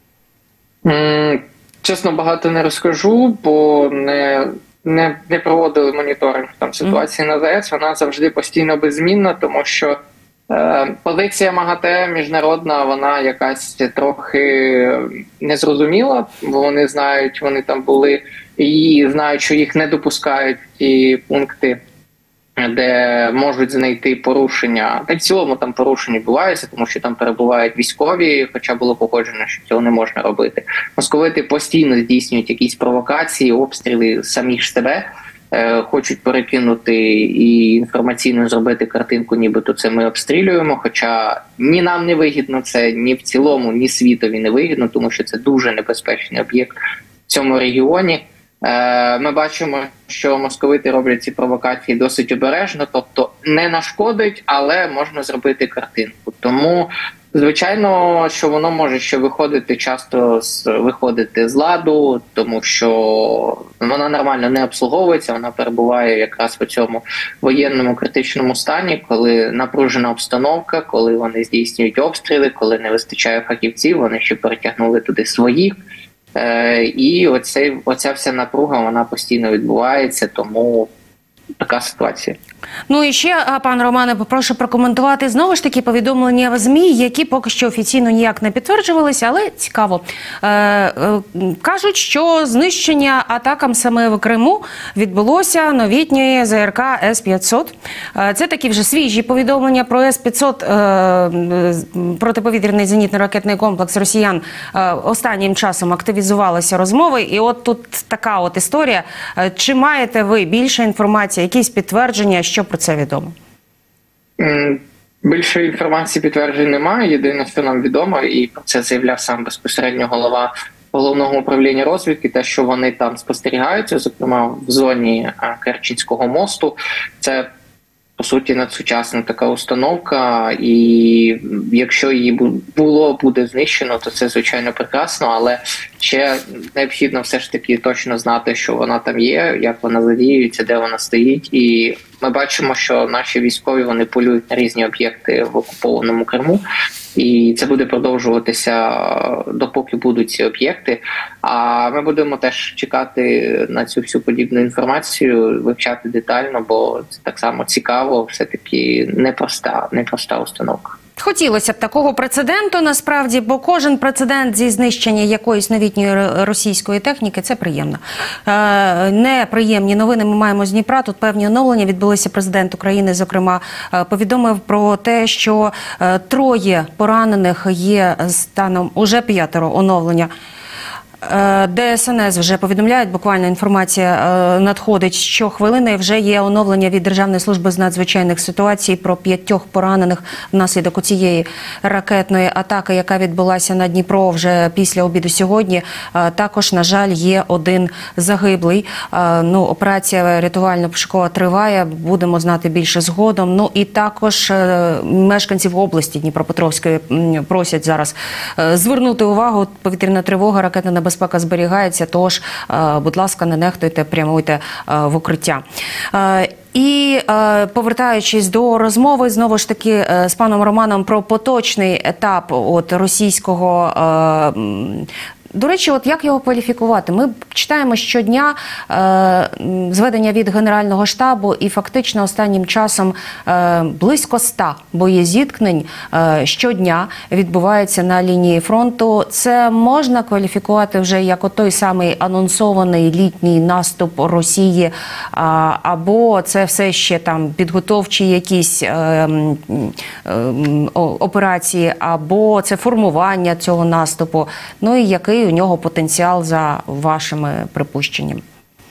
S7: Чесно, багато не розкажу, бо не проводили моніторинг там ситуації на ЗАЕС. Вона завжди постійно беззмінна, тому що позиція МАГАТЕ міжнародна, вона якась трохи незрозуміла, бо вони знають, вони там були і знають, що їх не допускають в ті пункти, де можуть знайти порушення. Та в цілому там порушення відбуваються, тому що там перебувають військові, хоча було погоджено, що цього не можна робити. Московити постійно здійснюють якісь провокації, обстріли самих ж себе, хочуть перекинути і інформаційно зробити картинку, нібито це ми обстрілюємо, хоча ні нам не вигідно це, ні в цілому, ні світові не вигідно, тому що це дуже небезпечний об'єкт в цьому регіоні. Ми бачимо, що московити роблять ці провокації досить обережно, тобто не нашкодить, але можна зробити картинку. Тому, звичайно, що воно може ще часто виходити з ладу, тому що вона нормально не обслуговується, вона перебуває якраз в цьому воєнному критичному стані, коли напружена обстановка, коли вони здійснюють обстріли, коли не вистачає фахівців, вони ще перетягнули туди своїх. І оця вся напруга, вона постійно відбувається, тому така ситуація.
S5: Ну і ще, пан Романе, попрошу прокоментувати знову ж таки повідомлення в ЗМІ, які поки що офіційно ніяк не підтверджувалися, але цікаво. Кажуть, що знищення атакам саме в Криму відбулося новітньої ЗРК С-500. Це такі вже свіжі повідомлення про С-500, протиповітряний зенітно-ракетний комплекс росіян. Останнім часом активізувалися розмови, і от тут така от історія. Чи маєте ви більше інформації, якісь підтвердження, що про це відомо?
S7: Більше інформації підтверджень немає. Єдине, що нам відомо, і про це заявляв сам безпосередньо голова Головного управління розвідки, те, що вони там спостерігаються, зокрема в зоні Керченського мосту. Це, по суті, надсучасна така установка, і якщо її буде знищено, то це, звичайно, прекрасно, але ще необхідно все ж таки точно знати, що вона там є, як вона задіюється, де вона стоїть. І ми бачимо, що наші військові, вони полюють на різні об'єкти в окупованому Криму, і це буде продовжуватися, допоки будуть ці об'єкти. А ми будемо теж чекати на цю всю подібну інформацію, вивчати детально, бо це так само цікаво, все-таки непроста установка.
S5: Хотілося б такого прецеденту, насправді, бо кожен прецедент зі знищення якоїсь новітньої російської техніки – це приємно. Неприємні новини ми маємо з Дніпра. Тут певні оновлення відбулися. Президент України, зокрема, повідомив про те, що 3 поранених є станом, уже 5 оновлення. ДСНС вже повідомляють, буквально інформація надходить щохвилини. Вже є оновлення від Державної служби з надзвичайних ситуацій про 5 поранених внаслідок цієї ракетної атаки, яка відбулася на Дніпро вже після обіду сьогодні. Також, на жаль, є 1 загиблий. Операція рятувально-пошукова триває, будемо знати більше згодом. І також мешканців області Дніпропетровської просять зараз звернути увагу. Повітряна тривога, ракетна безпека зберігається, тож, будь ласка, не нехтуйте, прямуйте в укриття. І повертаючись до розмови, знову ж таки, з паном Романом про поточний етап російського. До речі, як його кваліфікувати? Ми читаємо щодня зведення від Генерального штабу, і фактично останнім часом близько 100 боєзіткнень щодня відбувається на лінії фронту. Це можна кваліфікувати вже як той самий анонсований літній наступ Росії, або це все ще там підготовчі якісь операції, або це формування цього наступу. І який у нього потенціал за вашими припущеннями?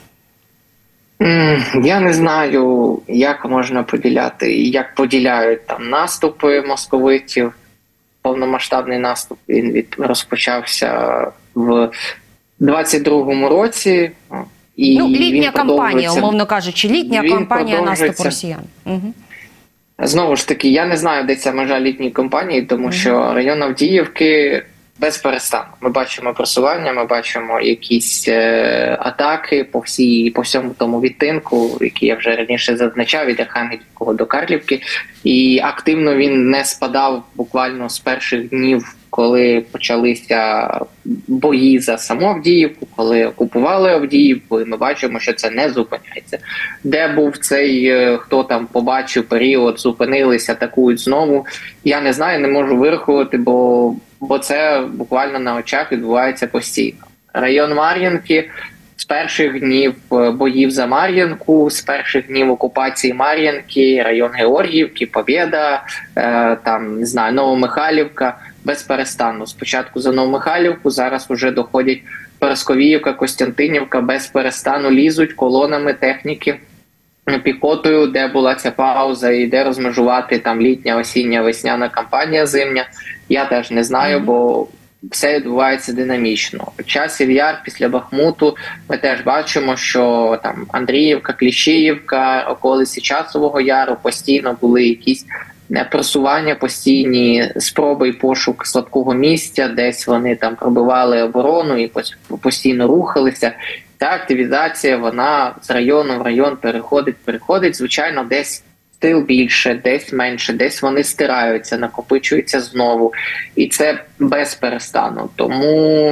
S7: Я не знаю, як можна поділяти, як поділяють там наступи московитів. Повномасштабний наступ, він розпочався в 22-му році. І
S5: літня кампанія, умовно кажучи, літня кампанія наступу росіян. Угу.
S7: Знову ж таки, я не знаю, де ця межа літньої кампанії, тому що район Авдіївки без перестану. Ми бачимо просування, ми бачимо якісь атаки по всьому тому відтинку, який я вже раніше зазначав, від Архангельського до Карлівки. І активно він не спадав буквально з перших днів, коли почалися бої за саму Авдіївку, коли окупували Авдіївку, і ми бачимо, що це не зупиняється. Де був цей, хто там побачив період, зупинилися, атакують знову, я не знаю, не можу вирахувати, бо це буквально на очах відбувається постійно. Район Мар'їнки з перших днів боїв за Мар'їнку, з перших днів окупації Мар'їнки, район Георгіївки, Побєда, там, не знаю, Новомихайлівка, без перестану. Спочатку за Новомихайлівку, зараз вже доходять Парасковіївка, Костянтинівка, без перестану лізуть колонами техніки, піхотою, де була ця пауза і де розмежувати там літня, осіння, весняна кампанія, зимня. Я теж не знаю, бо все відбувається динамічно. Часів Яр після Бахмуту ми теж бачимо, що там Андріївка, Кліщіївка, околиці Часового Яру постійно були якісь просування, постійні спроби і пошук слабкого місця, десь вони там пробивали оборону і постійно рухалися. Та активізація, вона з району в район переходить, звичайно, десь тил більше, десь менше, десь вони стираються, накопичуються знову. І це без перестану. Тому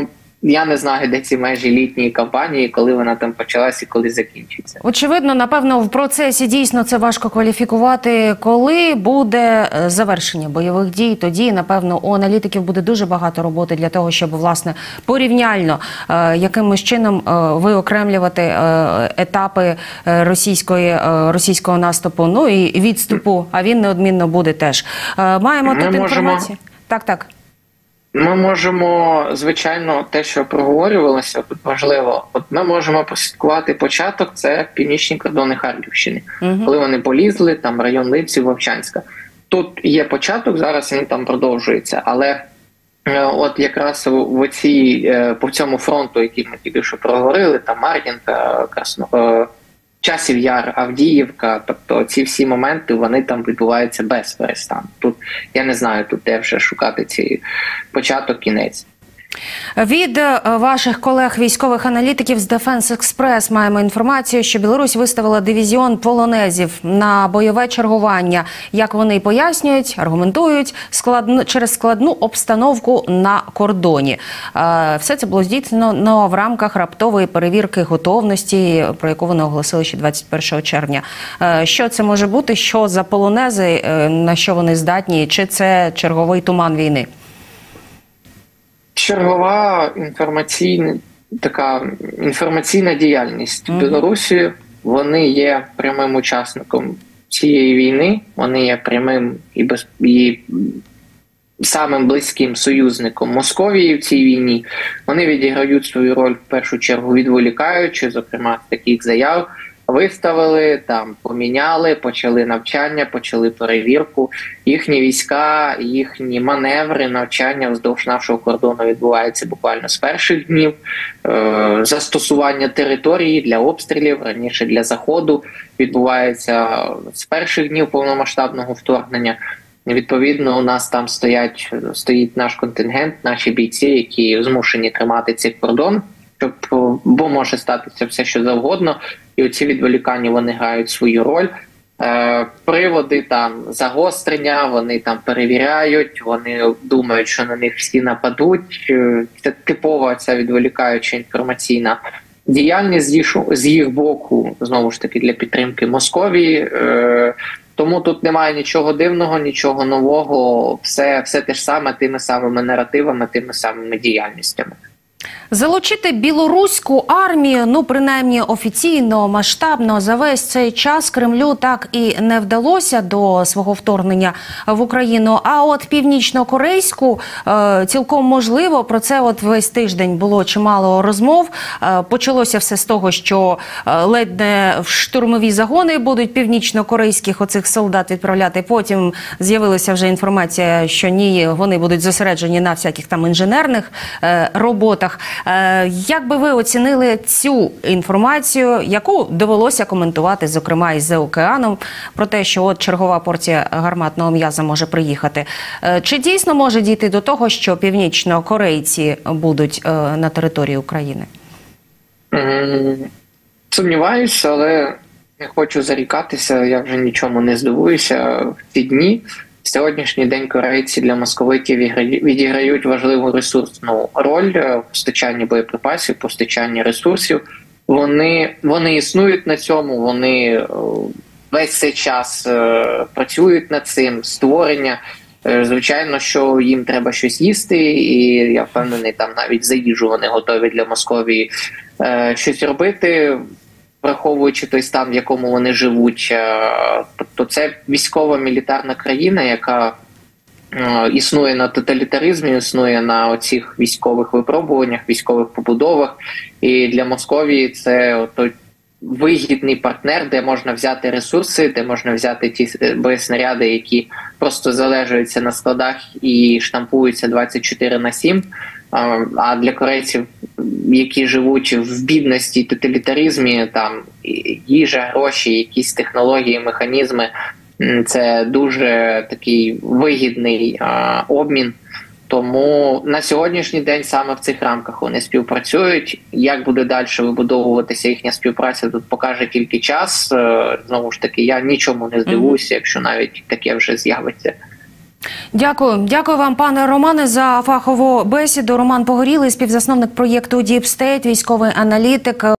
S7: я не знаю, де ці межі літньої кампанії, коли вона там почалась і коли закінчиться.
S5: Очевидно, напевно, в процесі дійсно це важко кваліфікувати. Коли буде завершення бойових дій, тоді, напевно, у аналітиків буде дуже багато роботи для того, щоб, власне, порівняльно якимось чином виокремлювати етапи російського наступу, ну і відступу, а він неодмінно буде теж. Маємо тут інформацію? Так.
S7: Ми можемо, звичайно, те, що проговорювалося, тут важливо. От ми можемо прослідкувати початок, це північні кордони Харківщини. Коли вони полізли, там район Липці, Вовчанська. Тут є початок, зараз він там продовжується, але от якраз по цьому фронту, який ми тільки що проговорили, там Мар'їнка, Часів Яр, Авдіївка, тобто ці всі моменти, вони там відбуваються без перестану. Тут, я не знаю, тут де вже шукати цей початок, кінець.
S5: Від ваших колег військових-аналітиків з Defense Express маємо інформацію, що Білорусь виставила дивізіон полонезів на бойове чергування. Як вони пояснюють, аргументують, через складну обстановку на кордоні. Все це було здійснено в рамках раптової перевірки готовності, про яку вони оголосили ще 21 червня. Що це може бути? Що за полонези? На що вони здатні? Чи це черговий туман війни?
S7: Чергова інформаційна діяльність Білорусі. Вони є прямим учасником цієї війни, вони є прямим і самим близьким союзником Московії в цій війні. Вони відіграють свою роль в першу чергу відволікаючи, зокрема таких заяв. Виставили, там поміняли, почали навчання, почали перевірку. Їхні війська, їхні маневри, навчання вздовж нашого кордону відбуваються буквально з перших днів. Застосування території для обстрілів, раніше для заходу, відбувається з перших днів повномасштабного вторгнення. Відповідно, у нас там стоїть наш контингент, наші бійці, які змушені тримати цей кордон, бо може статися все, що завгодно. І оці відволікання, вони грають свою роль. Приводи там загострення, вони там перевіряють, вони думають, що на них всі нападуть. Це типова ця відволікаюча інформаційна діяльність з їх боку, знову ж таки, для підтримки Московії. Тому тут немає нічого дивного, нічого нового, все те ж саме, тими самими наративами, тими самими діяльностями.
S5: Залучити білоруську армію, принаймні офіційно, масштабно, за весь цей час Кремлю так і не вдалося до свого вторгнення в Україну. А от північно-корейську цілком можливо, про це от весь тиждень було чимало розмов. Почалося все з того, що ледь не в штурмові загони будуть північно-корейських оцих солдат відправляти. Потім з'явилася вже інформація, що ні, вони будуть зосереджені на всяких там інженерних роботах. Як би ви оцінили цю інформацію, яку довелося коментувати, зокрема, із «За океаном», про те, що от чергова порція гарматного м'яза може приїхати? Чи дійсно може дійти до того, що північно-корейці будуть на території України?
S7: Сумніваюся, але не хочу зарікатися, я вже нічому не здивуюся в ці дні. Сьогоднішній день корейці для московитів відіграють важливу ресурсну роль в постачанні боєприпасів, постачанні ресурсів. Вони існують на цьому, вони весь цей час працюють над цим, створення. Звичайно, що їм треба щось їсти, і я впевнений, там навіть за їжу вони готові для Московії щось робити, враховуючи той стан, в якому вони живуть. Тобто це військово-мілітарна країна, яка існує на тоталітаризмі, існує на оцих військових випробуваннях, військових побудовах. І для Московії це той вигідний партнер, де можна взяти ресурси, де можна взяти ті боєснаряди, які просто залежуються на складах і штампуються 24/7. А для корейців, які живуть в бідності і тоталітаризмі, там їжа, гроші, якісь технології, механізми, це дуже такий вигідний обмін. Тому на сьогоднішній день саме в цих рамках вони співпрацюють. Як буде далі вибудовуватися їхня співпраця, тут покаже тільки час. Знову ж таки, я нічому не здивуюся, якщо навіть таке вже з'явиться.
S5: Дякую вам, пане Романе, за фахову бесіду. Роман Погорілий, співзасновник проєкту Deep State, військовий аналітик.